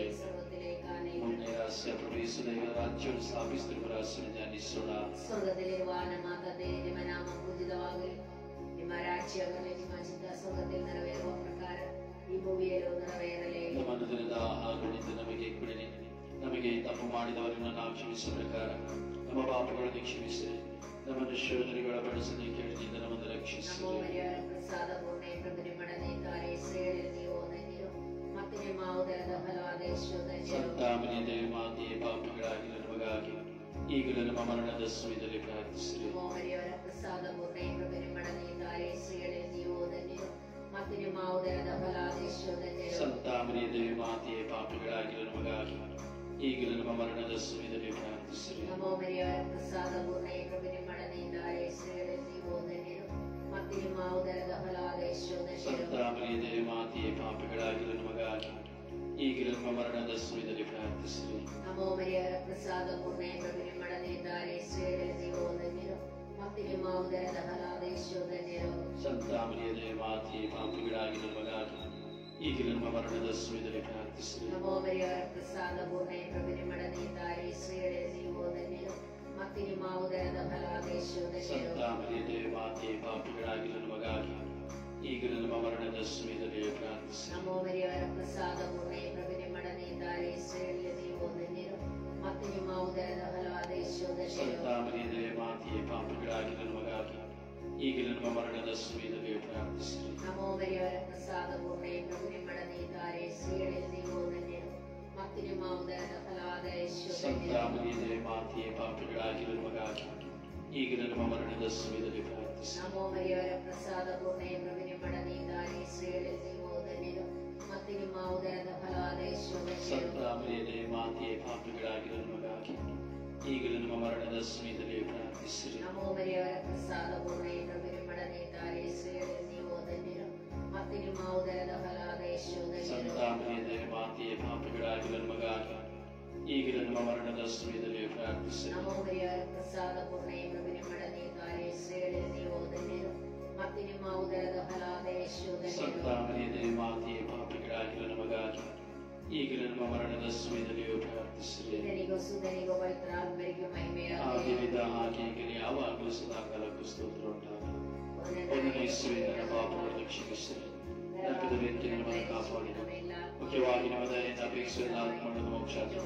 ಮುಂದೆ ರಹಸ್ಯ ಪ್ರವೇಶಿಸುವ ದೇವರ ರಾಜ್ಯವನ್ನು ಸ್ಥಾಪಿಸುತ್ತಿರುವ ರಹಸ್ಯವನ್ನು ಧ್ಯಾನಿಸೋಣ. ಸ್ವರ್ಗದಲ್ಲಿರುವ ನಮ್ಮ ತಂದೆ, ನಿಮ್ಮ ನಾಮ ಪೂಜಿತವಾಗಲಿ, ನಿಮ್ಮ ರಾಜ್ಯ ಬರಲಿ, ನಿಮ್ಮ ಚಿತ್ತ ಸ್ವರ್ಗದಲ್ಲಿ ನೆರವೇರುವ ಪ್ರಕಾರ ಈ ಭೂಮಿಯಲ್ಲೂ ನೆರವೇರಲಿ. ನಮ್ಮ ಅನುದಿನದ ಆಹಾರಗಳಿಂದ ನಮಗೆ ಕೊಡಿರಿ, ನಮಗೆ ತಪ್ಪು ಮಾಡಿದವರನ್ನು ನಾವು ಕ್ಷಮಿಸುವ ಪ್ರಕಾರ ನಮ್ಮ ಪಾಪಗಳನ್ನು ಕ್ಷಮಿಸಿರಿ, ನಮ್ಮನ್ನು ಶೋಧನೆಗಳ ಬಳಸದೆ ಕೇಳಿನಿಂದ ನಮ್ಮನ್ನು ನಮೋ ರಕ್ಷಿಸಿರಿ. ಮರಿಯವರ ಪ್ರಸಾದ ಪೂರ್ಣೆ ಪ್ರಭು ನಿಮ್ಮೊಡನೆ ಇದ್ದಾರೆ, ಸ್ತ್ರೀಯರಲ್ಲಿ ನೀವು ಧನ್ಯರು ಮತ್ತು ನಿಮ್ಮ ಉದರದ ಫಲವಾದ ಯೇಸು ಧನ್ಯರು. ಸಂತಾಮರಿಯದೆ ಮಾತೆಯೇ ಪಾಪಿಗಳಾಗಿ ನಮಗಾಗಿ ಈಗಲೂ ನಮ್ಮ ಮರಣದ ಸಮಯದಲ್ಲಿ ಪ್ರಾರ್ಥಿಸಿರಿ. ನಮೋ ಮರಿಯವರ ಪ್ರಸಾದ ಪೂರ್ಣೆ ಪ್ರಭು ನಿಮ್ಮೊಡನೆ ಇದ್ದಾರೆ, ಸ್ತ್ರೀಯರಲ್ಲಿ ನೀವು ಧನ್ಯರು ಮತ್ತು ನಿಮ್ಮ ಉದರದ ಫಲವಾದ ಯೇಸು ಧನ್ಯರು. ಸಂತಾಮರಿಯದೆ ಮಾತೆಯೇ ಪಾಪಿಗಳಾಗಿ ನಮಗಾಗಿ ಈಗಲೂ ನಮ್ಮ ಮರಣದ ಸಮಯದಲ್ಲಿ ಪ್ರಾರ್ಥಿಸಿರಿ. ನಮೋ ಮರಿಯವರ ಪ್ರಸಾದ ಪೂರ್ಣೆ ಪ್ರಭು ನಿಮ್ಮೊಡನೆ ಇದ್ದಾರೆ, ಸ್ತ್ರೀಯರಲ್ಲಿ ನೀವು ಧನ್ಯರು ಮತ್ತು ನಿಮ್ಮ ಉದರದ ಫಲವಾದ ಯೇಸು ಧನ್ಯರು. ಸಂತಾಮರಿಯದೆ ಮಾತೆಯೇ ಪಾಪಿಗಳಾಗಿ ನಮಗಾಗಿ ಈಗಲೂ ನಮ್ಮ ಮರಣದ ಸಮಯದಲ್ಲಿ ಪ್ರಾರ್ಥಿಸಿರಿ. ನಮೋ ಮರಿಯವರ ಪ್ರಸಾದ ಪೂರ್ಣೆ ಪ್ರಭು ನಿಮ್ಮೊಡನೆ ಇದ್ದಾರೆ, ಸ್ತ್ರೀಯರಲ್ಲಿ ನೀವು ಧನ್ಯರು ಮತ್ತು ನಿಮ್ಮ ಉದರದ ಫಲವಾದ ಯೇಸು ಧನ್ಯರು. ಸಂತಾಮರಿಯದೆ ಮಾತೆಯೇ ಪಾಪಿಗಳಾಗಿ ನಮಗಾಗಿ ಈಗಲೂ ನಮ್ಮ ಮರಣದ ಸಮಯದಲ್ಲಿ ಪ್ರಾರ್ಥಿಸಿರಿ. ನಮೋ ಮರಿಯವರ ಪ್ರಸಾದ ಪೂರ್ಣೆ ಪ್ರಭು ನಿಮ್ಮೊಡನೆ ಇದ್ದಾರೆ, ಸ್ತ್ರೀಯರಲ್ಲಿ ನೀವು ಧನ್ಯರು ಮತ್ತು ನಿಮ್ಮ ಉದರದ ಫಲವಾದ ಯೇಸು ಧನ್ಯರು. ಸಂತ ಮರಿಯೇ ಮಾತೆ, ಪಾಪಿಗಳಾಗಿರುವ ನಮಗಾಗಿ ಈಗಲೂ ನಮ್ಮ ಮರಣದ ಸಮಯದಲ್ಲಿ ಪ್ರಾರ್ಥಿಸಿರಿ. ನಮೋ ಮರಿಯವರ ಪ್ರಸಾದ ಪೂರ್ಣೆ ಪ್ರಭು ನಿಮ್ಮೊಡನೆ ಇದ್ದಾರೆ, ಸ್ತ್ರೀಯರಲ್ಲಿ ನೀವು ಧನ್ಯರು ಮತ್ತು ನಿಮ್ಮ ಉದರದ ಫಲವಾದ ಯೇಸು ಧನ್ಯರು. ಸಂತ ಮರಿಯೇ ಮಾತೆ, ಪಾಪಿಗಳಾಗಿರುವ ನಮಗಾಗಿ ಈಗಲೂ ನಮ್ಮ ಮರಣದ ಸಮಯದಲ್ಲಿ ಪ್ರಾರ್ಥಿಸಿರಿ. ನಮೋ ಮರಿಯವರ ಪ್ರಸಾದ ಪೂರ್ಣೆ ಪ್ರಭು ನಿಮ್ಮೊಡನೆ ಇದ್ದಾರೆ, ಸ್ತ್ರೀಯರಲ್ಲಿ ನೀವು ಧನ್ಯರು ಮತ್ತು ನಿಮ್ಮ ಉದರದ ಫಲವಾದ ಯೇಸು ಸಂತ ಧನ್ಯರು. ಮರಿಯೇ ಮಾತೆ, ಪಾಪಿಗಳಾಗಿರುವ ನಮಗಾಗಿ ಈಗಲೂ ನಮ್ಮ ಮರಣದ ಸಮಯದಲ್ಲಿ ಪ್ರಾರ್ಥಿಸಿರಿ. ನಮೋ ಮರಿಯವರ ಪ್ರಸಾದ ಪೂರ್ಣೆ ಪ್ರಭು ನಿಮ್ಮೊಡನೆ ಇದ್ದಾರೆ, ಸ್ತ್ರೀಯರಲ್ಲಿ ನೀವು ಧನ್ಯರು ಮತ್ತು ನಿಮ್ಮ ಉದರದ ಫಲವಾದ ಯೇಸು ಧನ್ಯರು. ಸಂತ ಮರಿಯೇ ಮಾತೆ, ಪಾಪಿಗಳಾಗಿರುವ ನಮಗಾಗಿ ಈಗಲೂ ನಮ್ಮ ಮರಣದ ಸಮಯದಲ್ಲಿ ಪ್ರಾರ್ಥಿಸಿರಿ. ನಮೋ ಮರಿಯವರ ಪ್ರಸಾದ ಪೂರ್ಣೆ ಪ್ರಭು ನಿಮ್ಮೊಡನೆ ಇದ್ದಾರೆ, ಸ್ತ್ರೀಯರಲ್ಲಿ ನೀವು ಧನ್ಯರು ಮತ್ತು ನಿಮ್ಮ ಉದರದ ಫಲವಾದ ಯೇಸು ಧನ್ಯರು. ಸಂತ ಮರಿಯೇ ಮಾತೆ, ಪಾಪಿಗಳಾಗಿರುವ ನಮಗಾಗಿ ಈಗಲೂ ನಮ್ಮ ಮರಣದ ಸಮಯದಲ್ಲಿ ಪ್ರಾರ್ಥಿಸಿರಿ. ನಮೋ ಮರಿಯವರ ಪ್ರಸಾದ ಪೂರ್ಣೆ ಪ್ರಭು ನಿಮ್ಮೊಡನೆ ಇದ್ದಾರೆ, ಸ್ತ್ರೀಯರಲ್ಲಿ ನೀವು ಧನ್ಯರು ಮತ್ತು ನಿಮ್ಮ ಉದರದ ಫಲವಾದ ಯೇಸು ಸಂತ ಧನ್ಯರು. ಮರಿಯೇ ಮಾತೆ, ಪಾಪಿಗಳಾಗಿರುವ ನಮಗಾಗಿ ಈಗಲೂ ನಮ್ಮ ಮರಣದ ಸಮಯದಲ್ಲಿ ಪ್ರಾರ್ಥಿಸಿರಿ. ಇದನಿಗೂ ಸುಧನಿಗೂ ಪವಿತ್ರಾತ್ಮರಿಗೂ ಮಹಿಮೆಯಾಗಲಿ. ಆಗಿರಿದ ಹಾಗೆ ಈಗಲೂ ಯಾವಾಗಲೂ ಸದಾಕಾಲಕ್ಕೂ ಸ್ತೋತ್ರ ಉಂಟಾಗಲಿ. ಒಂದನೇ ಯೇಸುವೇ, ನನ್ನ ಪಾಪಗಳನ್ನು ಕ್ಷಮಿಸಿರಿ, ನರಕದ ಬೆಂಕಿ ನಮ್ಮನ್ನು ಕಾಪಾಡಿರಿ, ಮುಖ್ಯವಾಗಿ ನಿಮ್ಮ ದಯೆಯಿಂದ ಅಪೇಕ್ಷಿಸಿದ ಆತ್ಮಗಳನ್ನು ಮೋಕ್ಷಕ್ಕೆ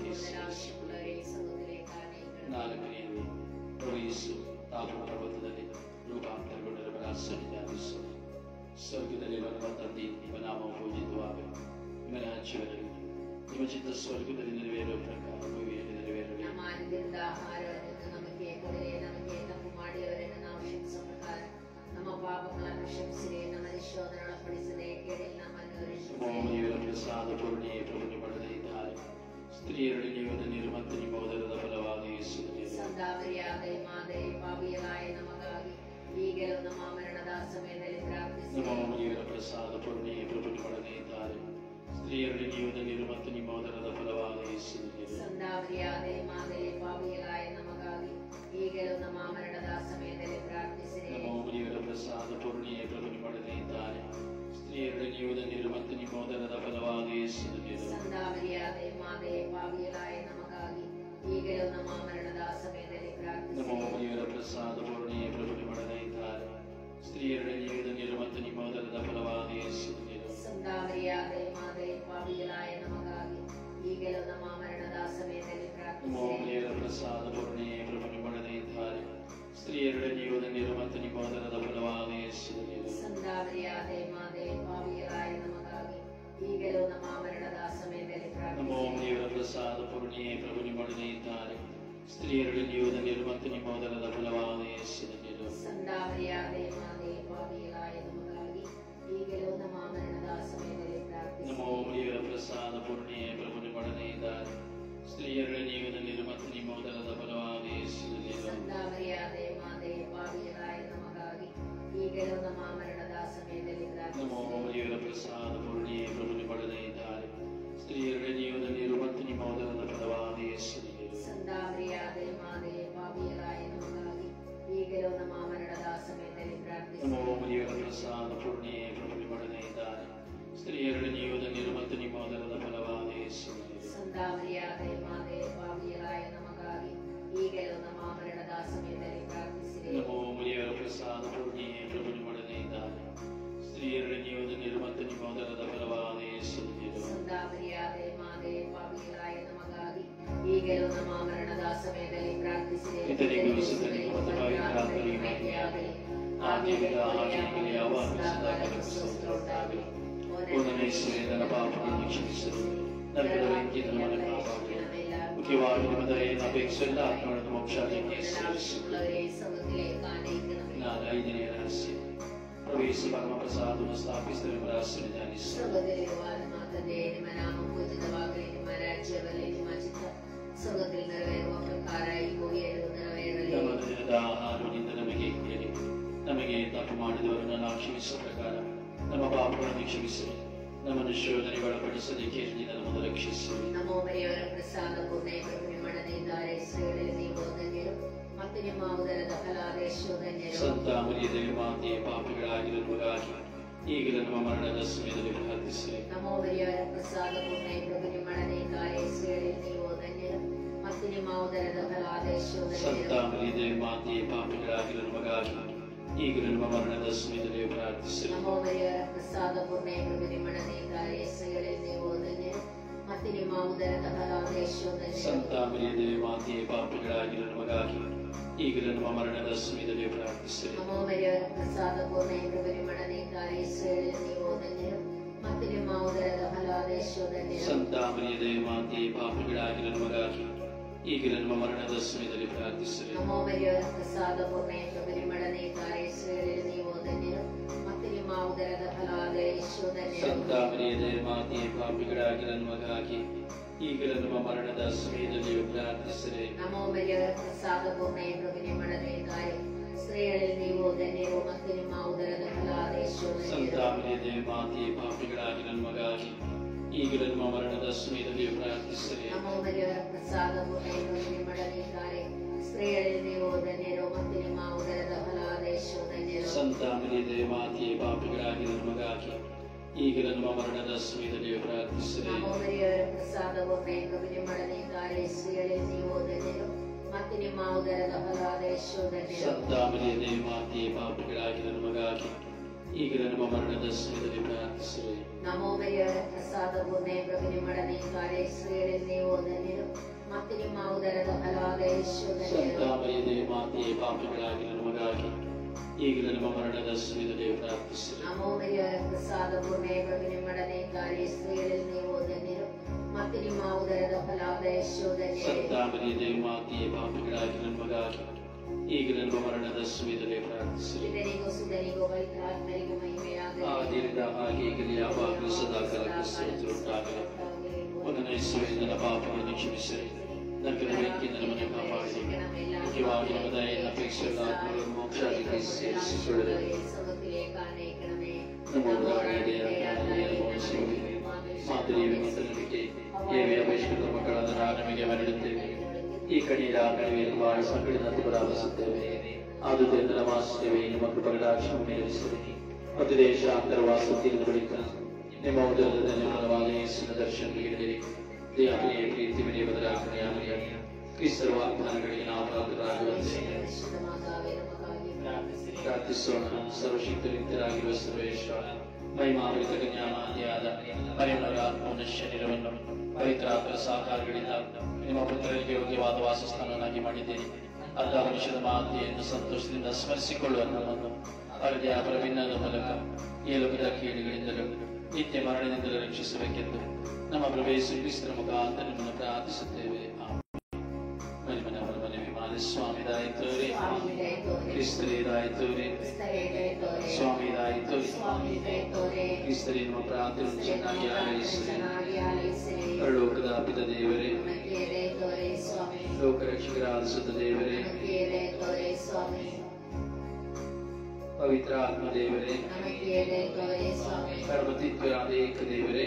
ನಾಲ್ಕನೆಯಲ್ಲಿ ಪ್ರಭು ಯೇಸು ತಾಪನ ಪರ್ವತದಲ್ಲಿ ರೂಪಾಂತರಗೊಂಡರ ರಾಷ್ಟ್ರದಲ್ಲಿ ಧ್ಯಾನಿಸುವ ಸ್ವರ್ಗದಲ್ಲಿ ಬರುವ ತಂದೆ, ನಿಮ್ಮ ನಾಮವು ಪೂಜಿತವಾಗಲಿ, ನಿಮ್ಮ ರಾಜ್ಯದಲ್ಲಿ ನಿಮ್ಮ ಚಿತ್ತ ಸ್ವರ್ಗದಲ್ಲಿ ನೆರವೇರುವ ಪ್ರಕಾರ ಭೂಮಿಯಲ್ಲಿ ನೆರವೇರಲಿ. ನಮ್ಮ ಅನುದಿನದ ಆಹಾರವನ್ನು ನಮಗೆ ಕೊಡಲಿ, ನಮಗೆ ತಪ್ಪು ಮಾಡಿದವರನ್ನು ನಾವು ಕ್ಷಮಿಸುವ ಪ್ರಕಾರ ನಮ್ಮ ಪಾಪಗಳನ್ನು ಕ್ಷಮಿಸಿರಿ, ನಮ್ಮನ್ನು ಶೋಧನೆಗೊಳಪಡಿಸದೆ ಕೇಳಿಲ್ಲ ನಮ್ಮನ್ನು ರಕ್ಷಿಸಿರಿ. ಮೋಮನಿಯವರ ಪ್ರಸಾದ ಪೂರ್ಣೆ ಪ್ರಭು ನಿಮ್ಮೊಡನೆ ಇದ್ದಾರೆ, ಸ್ತ್ರೀಯರಲ್ಲಿ ನೀವು ಧನ್ಯರು ಮತ್ತು ನಿಮ್ಮ ಉದರದ ಫಲವಾದ ಯೇಸು ಧನ್ಯರು. ಸಂತ ಮರಿಯಾದೆ ಮಾತೆ, ಪಾಪಿಗಳಾದ ನಮಗಾಗಿ ಈಗಲೂ ನಮ್ಮ ಮರಣದ ಸಮಯದಲ್ಲಿ ಪ್ರಾರ್ಥಿಸಿರಿ. ಮೋಮನಿಯವರ ಪ್ರಸಾದ ಪೂರ್ಣೆ ಪ್ರಭು ನಿಮ್ಮೊಡನೆ ಇದ್ದಾರೆ, ಸ್ತ್ರೀಯರಲ್ಲಿ ನೀವು ಧನ್ಯರು ಮತ್ತು ನಿಮ್ಮ ಉದರದ ಫಲವಾದ ಯೇಸು ಧನ್ಯರು. ಸಂತ ಮರಿಯಾದೆ ಮಾತೆ, ಪಾಪಿಗಳಾದ ನಮಗಾಗಿ ಈಗಲೂ ನಮ್ಮ ಮರಣದ ಸಮಯದಲ್ಲಿ ಪ್ರಾರ್ಥಿಸಿರಿ. ಮೋಮನಿಯವರ ಪ್ರಸಾದ ಪೂರ್ಣೆ ಪ್ರಭು ನಿಮ್ಮೊಡನೆ ಇದ್ದಾರೆ, ಸ್ತ್ರೀಯರಲ್ಲಿ ನೀವು ಧನ್ಯರು ಮತ್ತು ನಿಮ್ಮ ಉದರದ ಫಲವಾದ ಯೇಸು ಧನ್ಯರು. ಸಂತ ಮರಿಯಾದೆ ಮಾತೆ, ಪಾಪಿಗಳಾದ ನಮಗಾಗಿ ಈಗಲೂ ನಮ್ಮ ಮರಣದ ಸಮಯದಲ್ಲಿ ಪ್ರಾರ್ಥಿಸಿರಿ. ಮೋಮನಿಯವರ ಪ್ರಸಾದ ಪೂರ್ಣೆ ಪ್ರಭು ನಿಮ್ಮೊಡನೆ ಇದ್ದಾರೆ, ಸ್ತ್ರೀಯರಲ್ಲಿ ನೀವು ಧನ್ಯರು ಮತ್ತು ನಿಮ್ಮ ಉದರದ ಫಲವಾದ ಯೇಸು ಧನ್ಯರು. ಸಂತ ಮರಿಯಾದೆ ಮಾತೆ, ಪಾಪಿಗಳಾದ ನಮಗಾಗಿ ಈಗಲೂ ನಮ್ಮ ಮರಣದ ಸಮಯದಲ್ಲಿ ಪ್ರಾರ್ಥಿಸಿರಿ. ಮೋಮನಿಯವರ ಪ್ರಸಾದ ಪೂರ್ಣೆ ಪ್ರಭು ನಿಮ್ಮೊಡನೆ ಇದ್ದಾರೆ, ಸ್ತ್ರೀಯರಲ್ಲಿ ನೀವು ಧನ್ಯರು ಮತ್ತು ನಿಮ್ಮ ಉದರದ ಫಲವಾದ ಯೇಸು ಧನ್ಯರು. ಸಂತ ಮರಿಯಾದೆ ಮಾತೆ, ಪಾಪಿಗಳಾದ ನಮಗಾಗಿ ಈಗಲೂ ನಮ್ಮ ಮರಣದ ಸಮಯದಲ್ಲಿ ಪ್ರಾರ್ಥಿಸಿರಿ. ಮೋಮನಿಯವರ ಪ್ರಸಾದ ಪೂರ್ಣೆ ಪ್ರಭು ನಿಮ್ಮೊಡನೆ ಇದ್ದಾರೆ, ಸ್ತ್ರೀಯರಲ್ಲಿ ನೀವು ಧನ್ಯರು ಮತ್ತು ನಿಮ್ಮ ಉದರದ ಫಲವಾದ ಯೇಸು ಧನ್ಯರು. ಸಂತ ಮರಿಯಾದೆ ಮಾತೆ, ಪಾಪಿಗಳಾದ ನಮಗಾಗಿ ಈಗಲೂ ನಮ್ಮ ಮರಣದ ಸಮಯದಲ್ಲಿ ಪ್ರಾರ್ಥಿಸಿರಿ. ಮೋಮನಿಯವರ ಪ್ರಸಾದ ಪೂರ್ಣೆ ಪ್ರಭು ನಿಮ್ಮೊಡನೆ ಇದ್ದಾರೆ, ಸ್ತ್ರೀಯರಲ್ಲಿ ನೀವು ಧನ್ಯರು ಮತ್ತು ನಿಮ್ಮ ಉದರದ ಫಲವಾದ ಯೇಸು ಧನ್ಯರು. ಸಂತ ಮರಿಯಾದೆ ಮಾತೆ, ಪಾಪಿಗಳಾದ ನಮಗಾಗಿ ಈಗಲೂ ನಮ್ಮ ಮರಣದ ಸಮಯದಲ್ಲಿ ಪ್ರಾರ್ಥಿಸಿರಿ. ಮೋಮನಿಯವರ ಪ್ರಸಾದ ಪೂರ್ಣೆ ಪ್ರಭು ನಿಮ್ಮೊಡನೆ ಇದ್ದಾರೆ, ಸ್ತ್ರೀಯರಲ್ಲಿ ನೀವು ಧನ್ಯರು ಮತ್ತು ನಿಮ್ಮ ಉದರದ ಫಲವಾದ ಯೇಸು ಧನ್ಯರು. ಸಂತ ಮರಿಯಾದೆ ಮಾತೆ, ಪಾಪಿಗಳಾದ ನಮಗಾಗಿ ಈಗಲೂ ನಮ್ಮ ಮರಣದ ಸಮಯದಲ್ಲಿ ಪ್ರಾರ್ಥಿಸಿರಿ. ಮೋಮನಿಯವರ ಪ್ರಸಾದ ಪೂರ್ಣೆ ಪ್ರಭು ನಿಮ್ಮೊಡನೆ ಇದ್ದಾರೆ, ಸ್ತ್ರೀಯರಲ್ಲಿ ನೀವು ಧನ್ಯರು ಮತ್ತು ನಿಮ್ಮ ಉದರದ ಫಲವಾದ ಯೇಸು ಧನ್ಯರು. ಸಂತ ಮರಿಯಾದೆ ಮಾತೆ, ಪಾಪಿಗಳಾದ ನಮಗಾಗಿ ಈಗಲೂ ನಮ್ಮ ಮರಣದ ಸಮಯದಲ್ಲಿ ಪ್ರಾರ್ಥಿಸಿರಿ. ಮೋಮನಿಯವರ ಪ್ರಸಾದ ಪೂರ್ಣೆ ಪ್ರಭು ನಿಮ್ಮೊಡನೆ ಇದ್ದಾರೆ, ಸ್ತ್ರೀಯರಲ್ಲಿ ನೀವು ಧನ್ಯರು ಮತ್ತು ನಿಮ್ಮ ಉದರದ ಫಲವಾದ ಯೇಸು ಧನ್ಯರು. ಸಂತ ಮರಿಯಾದೆ ಮಾತೆ, ಪಾಪಿಗಳಾದ ನಮಗಾಗಿ ಈಗಲೂ ನಮ್ಮ ಮರಣದ ಸಮಯದಲ್ಲಿ ಪ್ರಾರ್ಥಿಸಿರಿ. ಇತನಿಗೂ ಸುತನಿಗೂ ಮತ್ತು ಪವಿತ್ರಾತ್ಮನಿಗೂ ಮಹಿಮೆಯಾಗಲಿ, ಆದಿಯಿಂದ ಹಾಗೆಯೇ ಯಾವಾಗಲೂ ಸದಾಕಾಲಕ್ಕೂ ಸ್ತೋತ್ರ ಉಂಟಾಗಲಿ. ಒಂದನೇ ಯೇಸುವೇ, ನನ್ನ ಪಾಪಗಳನ್ನು ಕ್ಷಮಿಸಿರಿ, ನರಕದ ಬೆಂಕಿಯಿಂದ ನಮ್ಮನ್ನು ಕಾಪಾಡಿರಿ, ಮುಖ್ಯವಾಗಿ ನಿಮ್ಮ ದಯೆಯನ್ನು ಅಪೇಕ್ಷಿಸಿದ ಆತ್ಮಗಳನ್ನು ಮೋಕ್ಷಕ್ಕೆ ಸೇರಿಸಿ. ನಾನು ಐದನೇ ರಹಸ್ಯ, ಪ್ರಭು ಯೇಸು ಪರಮ ಪ್ರಸಾದವನ್ನು ಸ್ಥಾಪಿಸಿದ ರಹಸ್ಯ ಧ್ಯಾನಿಸಿ. ಸ್ವರ್ಗದಲ್ಲಿರುವ ನಮ್ಮ ತಂದೆಯೇ, ನಿಮ್ಮ ನಾಮ ಪೂಜಿತವಾಗಲಿ, ನಿಮ್ಮ ರಾಜ್ಯವಲ್ಲಿ ನಿಮ್ಮ ಚಿತ್ತ ಸ್ವರ್ಗದಲ್ಲಿ ನೆರವೇರುವ ಪ್ರಕಾರ ಈ ಭೂಮಿಯಲ್ಲೂ ನೆರವೇರಲಿ. ನಮ್ಮ ದಿನದ ಆಹಾರದಿಂದ ನಮಗೆ ಕೊಡಿರಿ, ನಮಗೆ ತಪ್ಪು ಮಾಡಿದವರನ್ನು ನಾವು ಕ್ಷಮಿಸುವ ಪ್ರಕಾರ ನಮ್ಮ ಪಾಪಗಳನ್ನು ಕ್ಷಮಿಸಿರಿ, ನಮ್ಮನ್ನು ಶೋಧನೆಗೆ ಒಳಪಡಿಸದೆ ಕೇಳಿದ ನಮ್ಮನ್ನು ರಕ್ಷಿಸಿರಿ. ನಮೋ ಮರಿಯವರ ಪ್ರಸಾದ ಪೂರ್ಣೆ ಪ್ರಭು ನಿಮ್ಮೊಡನೆ ಇದ್ದಾರೆ, ಸ್ತ್ರೀಯರಲ್ಲಿ ನೀವು ಧನ್ಯರು ಮತ್ತು ನಿಮ್ಮ ಉದರದ ಫಲವಾದ ಯೇಸು ಧನ್ಯರು. ಸಂತ ಮರಿಯೇ ಮಾತೆ, ಪಾಪಿಗಳಾಗಿರುವ ನಮಗಾಗಿ ಈಗಲೂ ನಮ್ಮ ಮರಣದ ಸಮಯದಲ್ಲಿ ಪ್ರಾರ್ಥಿಸಿ. ನಮೋ ಬರಿಯವರ ಪ್ರಸಾದ ಪೂರ್ಣ ಪ್ರಭು ನಿಮ್ಮೊಡನೆ ಇದ್ದಾರೆ, ಸ್ತ್ರೀಯರಲ್ಲಿ ನೀವು ಧನ್ಯರು ಮತ್ತು ನಿಮ್ಮ ಉದರದ ಫಲವಾದ ಯೇಸು ಧನ್ಯರು. ಸಂತ ಮರಿಯೇ ಮಾತೆಯೇ, ಪಾಪಿಗಳಾಗಿರುವ ನಮಗಾಗಿ ಈಗಲೂ ನಮ್ಮ ಮರಣದ ಸಮಯದಲ್ಲಿ ಪ್ರಾರ್ಥಿಸಿ. ನಮೋ ಬರಿಯವರ ಪ್ರಸಾದ ಪೂರ್ಣ ಪ್ರಭು ನಿಮ್ಮೊಡನೆ ಇದ್ದಾರೆ, ಸ್ತ್ರೀಯರಲ್ಲಿ ನೀವು ಧನ್ಯರು ಮತ್ತು ನಿಮ್ಮ ಉದರದ ಫಲವಾದ ಯೇಸು ಧನ್ಯರು. ಸಂತ ಮರಿಯೇ ಮಾತೆಯೇ, ಪಾಪಿಗಳಾಗಿರುವ ನಮಗಾಗಿ ಈಗಲೂ ನಮ್ಮ ಮರಣದ ಸಮಯದಲ್ಲಿ ಪ್ರಾರ್ಥಿಸಿ. ನಮೋ ಬರಿಯವರ ಪ್ರಸಾದ ಪೂರ್ಣ ಪ್ರಭು ನಿಮ್ಮೊಡನೆ ಇದ್ದಾರೆ, ಸ್ತ್ರೀಯರಲ್ಲಿ ನೀವು ಧನ್ಯರು ಮತ್ತು ನಿಮ್ಮ ಉದರದ ಫಲವಾದ ಯೇಸು ಧನ್ಯರು. ಸಂತ ಮರಿಯೇ ಮಾತೆಯೇ, ಪಾಪಿಗಳಾಗಿರುವ ನಮಗಾಗಿ ಈಗಲೂ ನಮ್ಮ ಮರಣದ ಸಮಯದಲ್ಲಿ ಪ್ರಾರ್ಥಿಸಿ. ನಮೋ ಬರಿಯವರ ಪ್ರಸಾದ ಪೂರ್ಣ ಪ್ರಭು ನಿಮ್ಮೊಡನೆ ಇದ್ದಾರೆ, ಸ್ತ್ರೀಯರಲ್ಲಿ ನೀವು ಧನ್ಯರು ಮತ್ತು ನಿಮ್ಮ ಉದರದ ಫಲವಾದ ಯೇಸು ಧನ್ಯರು. ಸಂತ ಮರಿಯೇ ಮಾತೆಯೇ, ಪಾಪಿಗಳಾಗಿರುವ ನಮಗಾಗಿ ಈಗಲೂ ನಮ್ಮ ಮರಣದ ಸಮಯದಲ್ಲಿ ಪ್ರಾರ್ಥಿಸಿರಿ. ನಮೋ ಬರಿಯವರ ಪ್ರಸಾದ ಪೂರ್ಣ ಪ್ರಭು ನಿಮ್ಮೊಡನೆ ಇದ್ದಾರೆ, ಸ್ತ್ರೀಯರಲ್ಲಿ ನೀವು ಧನ್ಯರು ಮತ್ತು ನಿಮ್ಮ ಉದರದ ಫಲವಾದ ಯೇಸು ಸಂತ ಧನ್ಯರು. ಮರಿಯೇ ಮಾತೆಯೇ, ಪಾಪಿಗಳಾಗಿರುವ ನಮಗಾಗಿ ಈಗಲೂ ನಮ್ಮ ಮರಣದ ಸಮಯದಲ್ಲಿ ಪ್ರಾರ್ಥಿಸಿರಿ. ನಮೋ ಬರಿಯವರ ಪ್ರಸಾದ ಪೂರ್ಣ ಪ್ರಭು ನಿಮ್ಮೊಡನೆ ಇದ್ದಾರೆ, ಸ್ತ್ರೀಯರಲ್ಲಿ ನೀವು ಧನ್ಯರು ಮತ್ತು ನಿಮ್ಮ ಉದರದ ಫಲವಾದ ಯೇಸು ಧನ್ಯರು. ಸಂತ ಮರಿಯೇ ಮಾತೆಯೇ, ಪಾಪಿಗಳಾಗಿರುವ ನಮಗಾಗಿ ಈಗಲೂ ನಮ್ಮ ಮರಣದ ಸಮಯದಲ್ಲಿ ಪ್ರಾರ್ಥಿಸಿರಿ. ನಮೋ ಬರಿಯವರ ಪ್ರಸಾದ ಪೂರ್ಣ ಪ್ರಭು ನಿಮ್ಮೊಡನೆ ಇದ್ದಾರೆ, ಸ್ತ್ರೀಯರಲ್ಲಿ ನೀವು ಧನ್ಯರು ಮತ್ತು ನಿಮ್ಮ ಉದರದ ಫಲವಾದ ಯೇಸು ಧನ್ಯರು. ಸಂತ ಮರಿಯೇ ಮಾತೆಯೇ, ಪಾಪಿಗಳಾಗಿರುವ ನಮಗಾಗಿ ಈಗಲೂ ನಮ್ಮ ಮರಣದ ಸಮಯದಲ್ಲಿ ಪ್ರಾರ್ಥಿಸಿರಿ. ನಮೋ ಬರಿಯವರ ಪ್ರಸಾದ ಪೂರ್ಣ ಪ್ರಭು ನಿಮ್ಮೊಡನೆ ಇದ್ದಾರೆ, ಸ್ತ್ರೀಯರಲ್ಲಿ ನೀವು ಧನ್ಯರು ಮತ್ತು ನಿಮ್ಮ ಉದರದ ಫಲವಾದ ಯೇಸು ಸಂತ ಧನ್ಯರು. ಮರಿಯೇ ಮಾತೆಯೇ, ಪಾಪಿಗಳಾಗಿರುವ ನಮಗಾಗಿ ಈಗಲೂ ನಮ್ಮ ಮರಣದ ಸಮಯದಲ್ಲಿ ಪ್ರಾರ್ಥಿಸಿರಿ. ನಮೋ ಬರಿಯವರ ಪ್ರಸಾದ ಪೂರ್ಣ ಪ್ರಭು ನಿಮ್ಮೊಡನೆ ಇದ್ದಾರೆ, ಸ್ತ್ರೀಯರಲ್ಲಿ ನೀವು ಧನ್ಯರು ಮತ್ತು ನಿಮ್ಮ ಉದರದ ಫಲವಾದ ಯೇಸು ಧನ್ಯರು. ಸಂತ ಮರಿಯೇ ಮಾತೆಯೇ, ಪಾಪಿಗಳಾಗಿರುವ ನಮಗಾಗಿ ಈಗಲೂ ನಮ್ಮ ಮರಣದ ಸಮಯದಲ್ಲಿ ಪ್ರಾರ್ಥಿಸಿರಿ. ಪಿತನಿಗೂ ಸುತನಿಗೂ ಪವಿತ್ರಾತ್ಮರಿಗೂ ಮಹಿಮೆಯಾಗಲಿ. ಆದಿಯಿಂದ ಹಾಗೆ ಈಗಲೂ ಯಾವಾಗಲೂ ಸದಾಕಾಲಕ್ಕೂ ಸ್ತೋತ್ರವುಂಟಾಗಲಿ. ಮಗನ ಯೇಸುವೇ, ನನ್ನ ಪಾಪಗಳನ್ನು ಕ್ಷಮಿಸಿರಿ, ನರಕದ ಬೆಂಕಿಯಿಂದ ನಮ್ಮನ್ನು ಕಾಪಾಡಿರಿ, ಮುಖ್ಯವಾಗಿ ನಮ್ಮ ದಯೆಯನ್ನು ಅಪೇಕ್ಷೆಯುಳ್ಳ ಆತ್ಮಗಳನ್ನು ಮೋಕ್ಷಾದಿಗೆ ಸೇರಿಸಿಕೊಳ್ಳಿರಿ. ನಮ್ಮ ಉದಾಹರಣೆಯ ಮಾದರಿಯ ಮತನಿಗೆ ಏವೆ ಅಪೇಕ್ಷಿತ ಮಕ್ಕಳಾದ ನಾವು ನಮಗೆ ಮರಳುತ್ತೇವೆ. ಈ ಕಡೆಯ ಕಣಿವೆಯಲ್ಲಿ ಬಹಳ ಸಂಕಟದಿಂದ ಪರಾಮರಿಸುತ್ತೇವೆ. ಆದುದರಿಂದ ನಮ್ಮ ಆಶ್ರಯವೇ ನಿಮ್ಮ ಕೃಪಕಟಾಕ್ಷ ಮೇಲಿಸಿರಿ. ಮತ್ತು ದೇಶಾಂತರವಾದ ಸುದ್ದಿಯಿಂದ ಬಳಿಕ ನಿಮ್ಮ ಉದರದ ನಿರ್ಮಲವಾದ ಯೇಸುವಿನ ದರ್ಶನ ನೀಡಿರಿ. ದೇವರಿಗೆ ಪ್ರೀತಿ ವಿನಯ ಬದಲಾವಣೆಯಾಗಲಿ. ಕ್ರಿಸ್ತರ ವಾಗ್ದಾನಗಳಿಗೆ ನಾವು ಪಾತ್ರರಾಗುವಂತೆ ಪ್ರಾರ್ಥಿಸೋಣ. ಸರ್ವಶಕ್ತರಿದ್ದರಾಗಿರುವ ಸರ್ವೇಶ್ವರ, ಮಹಿಮಾನ್ವಿತ ಕನ್ಯಾಮಾತೆಯಾದ ಮರಿಯಮ್ಮಳ ಆತ್ಮವನ್ನು ಶರೀರವನ್ನು ಪವಿತ್ರಾತ್ಮರ ಸಹಕಾರಗಳಿಂದ ನಿಮ್ಮ ಪುತ್ರರಿಗೆ ಯೋಗ್ಯವಾದ ವಾಸಸ್ಥಾನವನ್ನಾಗಿ ಮಾಡಿದ್ದೀರಿ. ಅರ್ಧ ವರ್ಷದ ಮಾತೆಯನ್ನು ಸಂತೋಷದಿಂದ ಸ್ಮರಿಸಿಕೊಳ್ಳುವ ನಮ್ಮನ್ನು ಅವರಿಗೆ ಪರಭಿನ್ನದ ಮೂಲಕ ಈ ಲೋಕದ ಕೀಡುಗಳಿಂದಲೂ ನಿತ್ಯ ಮರಣದಿಂದಲೂ ರಕ್ಷಿಸಬೇಕೆಂದು ನಮ್ಮ ಪ್ರಭು ಯೇಸು ಕ್ರಿಸ್ತರ ಮುಖಾಂತರ ನಿಮ್ಮನ್ನು ಪ್ರಾರ್ಥಿಸುತ್ತೇವೆ. ಸ್ವಾಮಿದಾಯಿತೋರಿ, ಕ್ರಿಸ್ತರೇದಾಯಿತೋರಿ, ಸ್ವಾಮಿದಾಯಿತೋರಿ, ಕ್ರಿಸ್ತರೇ ನಿಮ್ಮ ಪ್ರಾರ್ಥನೆ ಚೆನ್ನಾಗಿ ಆಲೈಸಿರಿ. ಲೋಕದ ಪಿತ ದೇವರೇ, ಲೋಕರಕ್ಷಕರಾದ ಸುತ್ತ ದೇವರೇ, ಪವಿತ್ರ ಆತ್ಮ ದೇವರೇ, ಸರ್ವತಿತ್ವರಾದ ಏಕ ದೇವರೇ,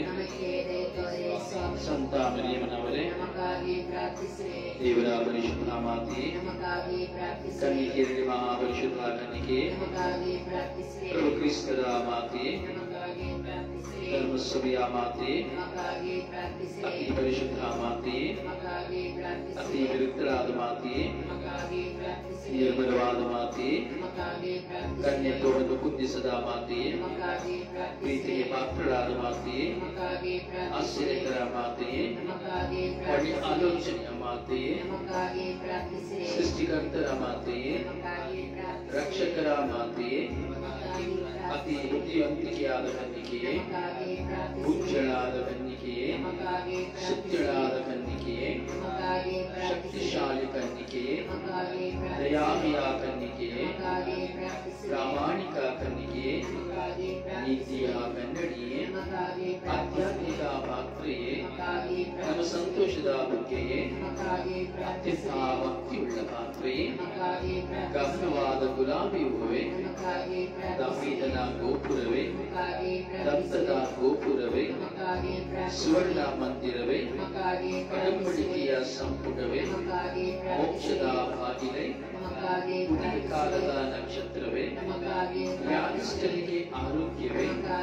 ಸಂತ ಮರಿಯಮ್ಮನವರೇ, ದೇವರ ಪರಿಶುದ್ಧ ಮಾತೆಯೇ, ಕನ್ನಿಕೆಯರಲ್ಲಿ ಮಹಾಪರಿಶುದ್ಧ ಕನ್ನಿಕೆಯೇ, ಪ್ರಭು ಕ್ರಿಸ್ತರ ಮಾತೆಯೇ, ಧರ್ಮಸಭೆಯ ಮಾತೆಯೇ, ಅತಿ ಪರಿಶುದ್ಧ ಮಾತೆಯೇ, ಅತಿ ವಿರುದ್ಧರಾದ ಮಾತೆಯೇ, ನಿರ್ಮಲವಾದ ಮಾತೆಯೇ, ಕನ್ಯತ್ವವನ್ನು ಕುಂದಿಸದ ಮಾತೆಯೇ, ಪ್ರೀತಿಗೆ ಪಾತ್ರರಾದ ಮಾತೆಯೇ, ಆಶ್ಚರ್ಯಕರ ಮಾತೆಯೇ, ಒಳ್ಳೆ ಆಲೋಚನೆಯ ಮಾತೆಯೇ, ಸೃಷ್ಟಿಕರ್ತರ ಮಾತೆಯೇ, ರಕ್ಷಕರ ಮಾತೆಯೇ, ಅತಿ ಬುದ್ಧಿವಂತಿಕೆಯಾದ ಕನ್ನಿಕೆಯೇ, ಉಜ್ಜಳಾದ ಕನ್ನಿಕೆಯೇ, ಸುತ್ತಳಾದ ಕನ್ನಿಕೆಯೇ, ಶಕ್ತಿಶಾಲಿ ಕನ್ನಿಕೆಯೇ, ದಯಾಮಿಯ ಕನ್ನಿಕೆಯೇ, ಪ್ರಾಮಾಣಿಕ ಕನ್ನಿಕೆಯೇ, ನೀತಿಯ ಕನ್ನಡಿಯೇ, ಆಧ್ಯಾತ್ಮಿಕ ಪಾತ್ರೆಯೇ, ನಮ್ಮ ಸಂತೋಷದ ಬುಗ್ಗೆಯೇ, ಅತ್ಯಂತ ಭಕ್ತಿಯುಳ್ಳ ಪಾತ್ರೆಯೇ, ಗಮನವಾದ ಗುಲಾಬಿ ಹೂವೇ, ದಾವೀದನ ಗೋಪುರವೇ, ದಂತದ ಗೋಪುರವೇ, ಸುವರ್ಣ ಮಂದಿರವೇ, ಒಡಂಬಡಿಕೆಯ ಸಂಪುಟವೇ, ಮೋಕ್ಷದ ಬಾಗಿಲೇ, ಕಾಲದ ನಕ್ಷತ್ರವೇ, ವ್ಯಾಧಿಷ್ಠರಿಗೆ ಆರೋಗ್ಯವೇ,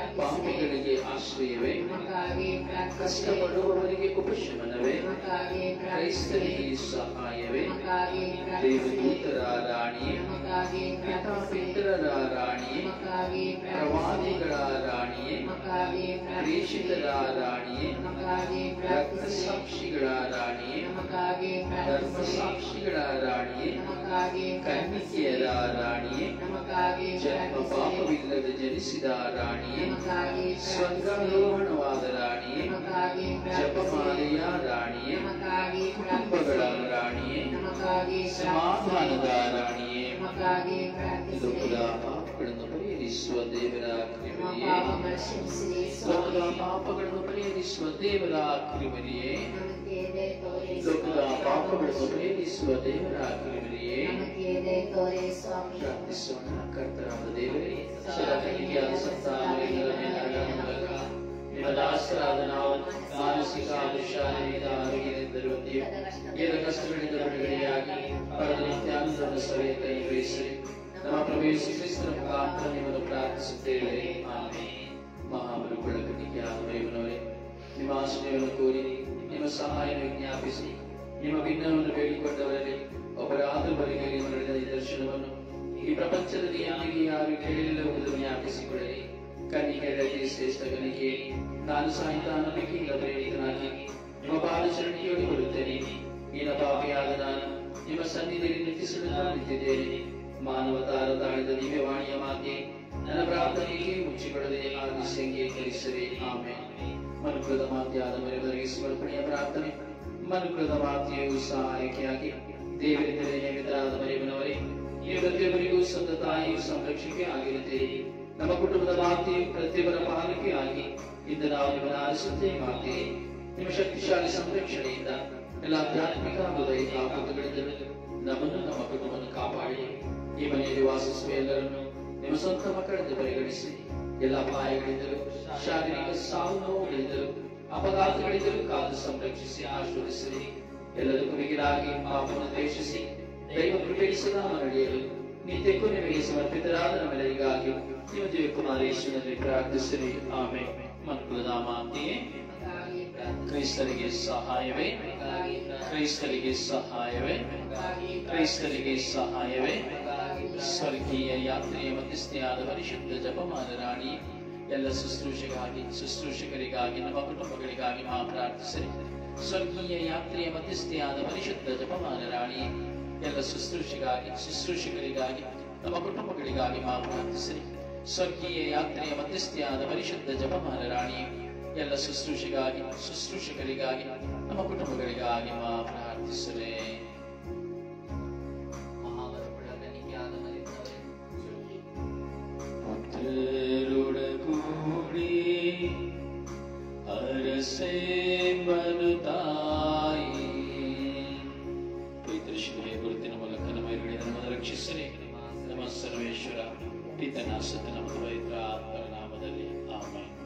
ಪ್ರಾರ್ಥಿಸಿರಿ. ಪಾಪಿಗಳಿಗೆ ಆಶ್ರಯವೇ, ನಮಗಾಗಿ ಪ್ರಾರ್ಥಿಸಿರಿ. ಕಷ್ಟಪಡುವವರಿಗೆ ಉಪಶಮನವೇ, ನಮಗಾಗಿ ಕ್ರೈಸ್ತರಿಗೆ ಪ್ರಾರ್ಥಿಸಿರಿ. ಸಹಾಯವೇ, ನಮಗಾಗಿ ಪ್ರಾರ್ಥಿಸಿರಿ. ದೇವದೂತರ ರಾಣಿಯೇ, ನಮಗಾಗಿ ಪ್ರಾರ್ಥಿಸಿರಿ. ಪಿತೃರ ರಾಣಿಯೇ, ನಮಗಾಗಿ ಪ್ರಾರ್ಥಿಸಿರಿ. ಪ್ರವಾದಿಗಳ ರಾಣಿಯೇ, ನಮಗಾಗಿ ಪ್ರಾರ್ಥಿಸಿರಿ. ಪ್ರೇಷಿತರ ರಾಣಿಯೇ, ನಮಗಾಗಿ ಪ್ರಾರ್ಥಿಸಿರಿ. ರಕ್ತಸಾಕ್ಷಿಗಳ ರಾಣಿಯೇ, ನಮಗಾಗಿ ಪ್ರಾರ್ಥಿಸಿರಿ. ಧರ್ಮಸಾಕ್ಷಿಗಳ ರಾಣಿಯೇ, ನಮಗಾಗಿ ಕನ್ನಿಕೆಯರ ಪ್ರಾರ್ಥಿಸಿರಿ. ರಾಣಿಯೇ, ನಮಗಾಗಿ ಜನ್ಮ ಪ್ರಾರ್ಥಿಸಿರಿ. ಪಾಪವಿಲ್ಲದೆ ಜನಿಸಿದ ರಾಣಿಯೇ, ನಮಗಾಗಿ ಪ್ರಾರ್ಥಿಸಿರಿ. ಸ್ವರ್ಗಾರೋಹಣವಾದ ರಾಣಿಯೇ, ನಮಗಾಗಿ ಪ್ರಾರ್ಥಿಸಿರಿ. ಜಪಮಾಲೆಯ ರಾಣಿಯೇ, ನಮಗಾಗಿ ಕುಟುಂಬಗಳ ಪ್ರಾರ್ಥಿಸಿರಿ. ರಾಣಿಯೇ, ನಮಗಾಗಿ ಸಮಾಧಾನದ ಪ್ರಾರ್ಥಿಸಿರಿ. ರಾಣಿಯೇ, ನಮಗಾಗಿ ಪ್ರಾರ್ಥಿಸಿರಿ. ಲೋಕದ ಪಾಪಗಳನ್ನು ಪರಿಹರಿಸುವ ದೇವರ ನಮ್ಮ ಕೃಪೆಯೇ, ಪಾಪಗಳ ಕ್ಷಮಿಸಿರಿ ಲೋಕದ ಸ್ವಾಮಿ. ಪಾಪಗಳನ್ನು ಪರಿಹರಿಸುವ ದೇವರ ಕೃಪೆಯೇ, ನಮಗೆ ದಯೆ ತೋರಿ ಲೋಕದ ಸ್ವಾಮಿ. ಪಾಪಗಳನ್ನು ಪರಿಹರಿಸುವ ದೇವರ ಕೃಪೆಯೇ. ನಮಗೆ ದಯೆ ತೋರಿ ಸ್ವಾಮಿ. ಪ್ರಾರ್ಥಿಸೋಣ. ಕರ್ತನಾದ ದೇವರೇ, ಸದಾಕಲಿಕೆಯಾದ ಸಂತಾನಗಳ ಮೇಲೆ ಮೂಲಕ ನಿಮ್ಮ ದಾಸರಾದ ನಾವು ಮಾನಸಿಕ ಹಾಗೂ ಶಾರೀರಿಕ ಆರೋಗ್ಯದಿಂದಿರುವಂತೆಯೂ ಎಲ್ಲ ಕಷ್ಟಗಳಿಂದ ಬಿಡುಗಡೆಯಾಗಿ ಪಡೆದ ನಿತ್ಯಾನಂದದ ಸಭೆಯ ಕೈ ಗ್ರಹಿಸಿರಿ. ನಮ್ಮ ಪ್ರಭು ಯೇಸು ಕ್ರಿಸ್ತನ ಮುಖಾಂತರ ನಿಮ್ಮನ್ನು ಪ್ರಾರ್ಥಿಸುತ್ತೇವೆ. ಆಮೆನ್. ಮಹಾಬಲುಗಳ ಕನ್ನಿಕೆಯಾದ ಮರಿಯಮ್ಮನವರೇ, ನಿಮ್ಮ ಆಶ್ರಯವನ್ನು ಕೋರಿ ನಿಮ್ಮ ಸಹಾಯ ವಿಜ್ಞಾಪಿಸಿ ನಿಮ್ಮ ವಿಘ್ನವನ್ನು ಬೇಡಿಕೊಂಡವರಲ್ಲಿ ಒಬ್ಬರಾದವರಿಗೆ ನೀವು ನಡೆದ ಈ ದರ್ಶನವನ್ನು ಈ ಪ್ರಪಂಚದಲ್ಲಿ ಯಾರಿಗೆ ಯಾರು ಕೇಳಿಲ್ಲವೆಂದು ಜ್ಞಾಪಿಸಿಕೊಳ್ಳಲಿ. ಕನ್ನಿಕೆಯರಲ್ಲಿ ಶ್ರೇಷ್ಠ ಕನ್ನಿಕೆ, ನಾನು ಸಾಹಿತ್ಯ ನಂಬಿಕೆಯಿಂದ ಪ್ರೇರಿತನಾಗಿ ನಿಮ್ಮ ಪಾದಚರಣೆಗೆ ಬರುತ್ತೇನೆ. ಈನ ಪಾಪಿಯಾದ ನಾನು ನಿಮ್ಮ ಸನ್ನಿಧಿಯಲ್ಲಿ ನಿಂತಿಸಲು ನಿಂತಿದ್ದೇನೆ. ಮಾನವತಾರ ತಾಳಿದ ದಿವ್ಯವಾಣಿಯ ಮಾತೆ ನನ್ನ ಪ್ರಾರ್ಥನೆಗೆ ಮುಚ್ಚಿಕೊಳ್ಳದೆ ಆದಿಸಿ ಅಂಗೀಕರಿಸದೆ. ಆಮೇಲೆ ಮನುಕುಲದ ಮಾತೆಯಾದ ಮರಿಯವರಿಗೆ ಸಮರ್ಪಣೆಯ ಪ್ರಾರ್ಥನೆ. ಮನುಕುಲದ ಮಾತೆಯು ಸಹಾಯಕಿಯಾಗಿ ದೇವರಿಂದಲೇ ನೇಮಿತರಾದ ಮರಿಯಮ್ಮನವರೇ, ನೀವು ಪ್ರತಿಯೊಬ್ಬರಿಗೂ ಸ್ವಂತ ತಾಯಿಯು ಸಂರಕ್ಷಣೆ ಆಗಿರುತ್ತೀರಿ. ನಮ್ಮ ಕುಟುಂಬದ ಮಾತೆಯು ಪ್ರತಿಯೊಬ್ಬರ ಪಾಲಕೆ ಆಗಿ ಇಂದು ನಾವು ನಿಮ್ಮನ್ನು ಆರಿಸುತ್ತೇವೆ. ಮಾತೆ, ನಿಮ್ಮ ಶಕ್ತಿಶಾಲಿ ಸಂರಕ್ಷಣೆಯಿಂದ ಎಲ್ಲ ಆಧ್ಯಾತ್ಮಿಕ ಹಾಗೂ ದೈಹಿಕ ಆಪತ್ತುಗಳಿಂದಲೂ ನಮ್ಮನ್ನು ನಮ್ಮ ಕುಟುಂಬವನ್ನು ಕಾಪಾಡಿ ಈ ಮನೆಯಲ್ಲಿ ವಾಸಿಸುವ ಎಲ್ಲರನ್ನು ನಿಮ್ಮ ಸ್ವಂತ ಮಕ್ಕಳೆಂದು ಪರಿಗಣಿಸಿ ಎಲ್ಲ ಅಪಾಯಗಳಿಂದಲೂ ಶಾರೀರಿಕ ಸಾವು ನೋವುಗಳಿಂದಲೂ ಅಪಘಾತಗಳಿಂದಲೂ ಕಾದು ಸಂರಕ್ಷಿಸಿ ಆಶೀರ್ವದಿಸಿರಿ. ಎಲ್ಲದಕ್ಕೂ ಮಿಗಿಲಾಗಿ ಪಾಪವನ್ನು ದ್ವೇಷಿಸಿ ದೈವ ಕೃಪೆಯಿಸದ ನಡೆಯಲು ನಿತ್ಯಕ್ಕೂ ನಿಮಗೆ ಸಮರ್ಪಿತರಾದ ನಮ್ಮೆಲ್ಲರಿಗಾಗಿ ನಿಮ್ಮ ದಿವ್ಯ ಕುಮಾರೇಶ್ವರನಲ್ಲಿ ಪ್ರಾರ್ಥಿಸಿರಿ. ಆಮೆನ್. ಮನುಕುಲದ ಮಾತೆಯೇ, ನಮಗಾಗಿ ಪ್ರಾರ್ಥಿಸಿರಿ. ಕ್ರೈಸ್ತರಿಗೆ ಸಹಾಯವೇ, ನಮಗಾಗಿ ಕ್ರೈಸ್ತರಿಗೆ ಸಹಾಯವೇ, ನಮಗಾಗಿ ಕ್ರೈಸ್ತರಿಗೆ ಸಹಾಯವೇ. ನಮಗಾಗಿ ಸ್ವರ್ಗೀಯ ಯಾತ್ರೆಯ ಮಧ್ಯಸ್ಥೆಯಾದ ಪರಿಶುದ್ಧ ಜಪಮಾಲ ರಾಣಿ, ಎಲ್ಲ ಶುಶ್ರೂಷೆಗಾಗಿ ಶುಶ್ರೂಷಕರಿಗಾಗಿ ನಮ್ಮ ಕುಟುಂಬಗಳಿಗಾಗಿ ಮಾ ಪ್ರಾರ್ಥಿಸಿರಿ. ಸ್ವರ್ಗೀಯ ಯಾತ್ರೆಯ ಮಧ್ಯಸ್ಥೆಯಾದ ಪರಿಶುದ್ಧ ಜಪಮಾಲ ರಾಣಿ, ಎಲ್ಲ ಶುಶ್ರೂಷೆಗಾಗಿ ಶುಶ್ರೂಷಕರಿಗಾಗಿ ನಮ್ಮ ಕುಟುಂಬಗಳಿಗಾಗಿ ಮಾ ಪ್ರಾರ್ಥಿಸಿರಿ. ಸ್ವರ್ಗೀಯ ಯಾತ್ರೆಯ ಮಧ್ಯಸ್ಥೆಯಾದ ಪರಿಶುದ್ಧ ಜಪಮಾಲ ರಾಣಿ, ಎಲ್ಲ ಶುಶ್ರೂಷೆಗಾಗಿ ಶುಶ್ರೂಷಕರಿಗಾಗಿ ನಮ್ಮ ಕುಟುಂಬಗಳಿಗಾಗಿ ಮಾ ಪ್ರಾರ್ಥಿಸಿರಿ. ಪುತ್ರರೊಡಗೂಡಿ ಅರಸೆ ಬರುತ್ತಾಯಿ, ಪಿತೃಶ್ರೀಯ ಗುರುತಿನ ಮೂಲಕ ನಮ್ಮ ಎದುರುಗಡೆ ನಮ್ಮನ್ನು ರಕ್ಷಿಸಿರಿ. ನಮ್ಮ ಸರ್ವೇಶ್ವರ ಪಿತನ ಸುತ್ತ ನಮ್ಮ ಪವಿತ್ರ ಆತ್ಮರ ನಾಮದಲ್ಲಿ ಆಮೆನ್.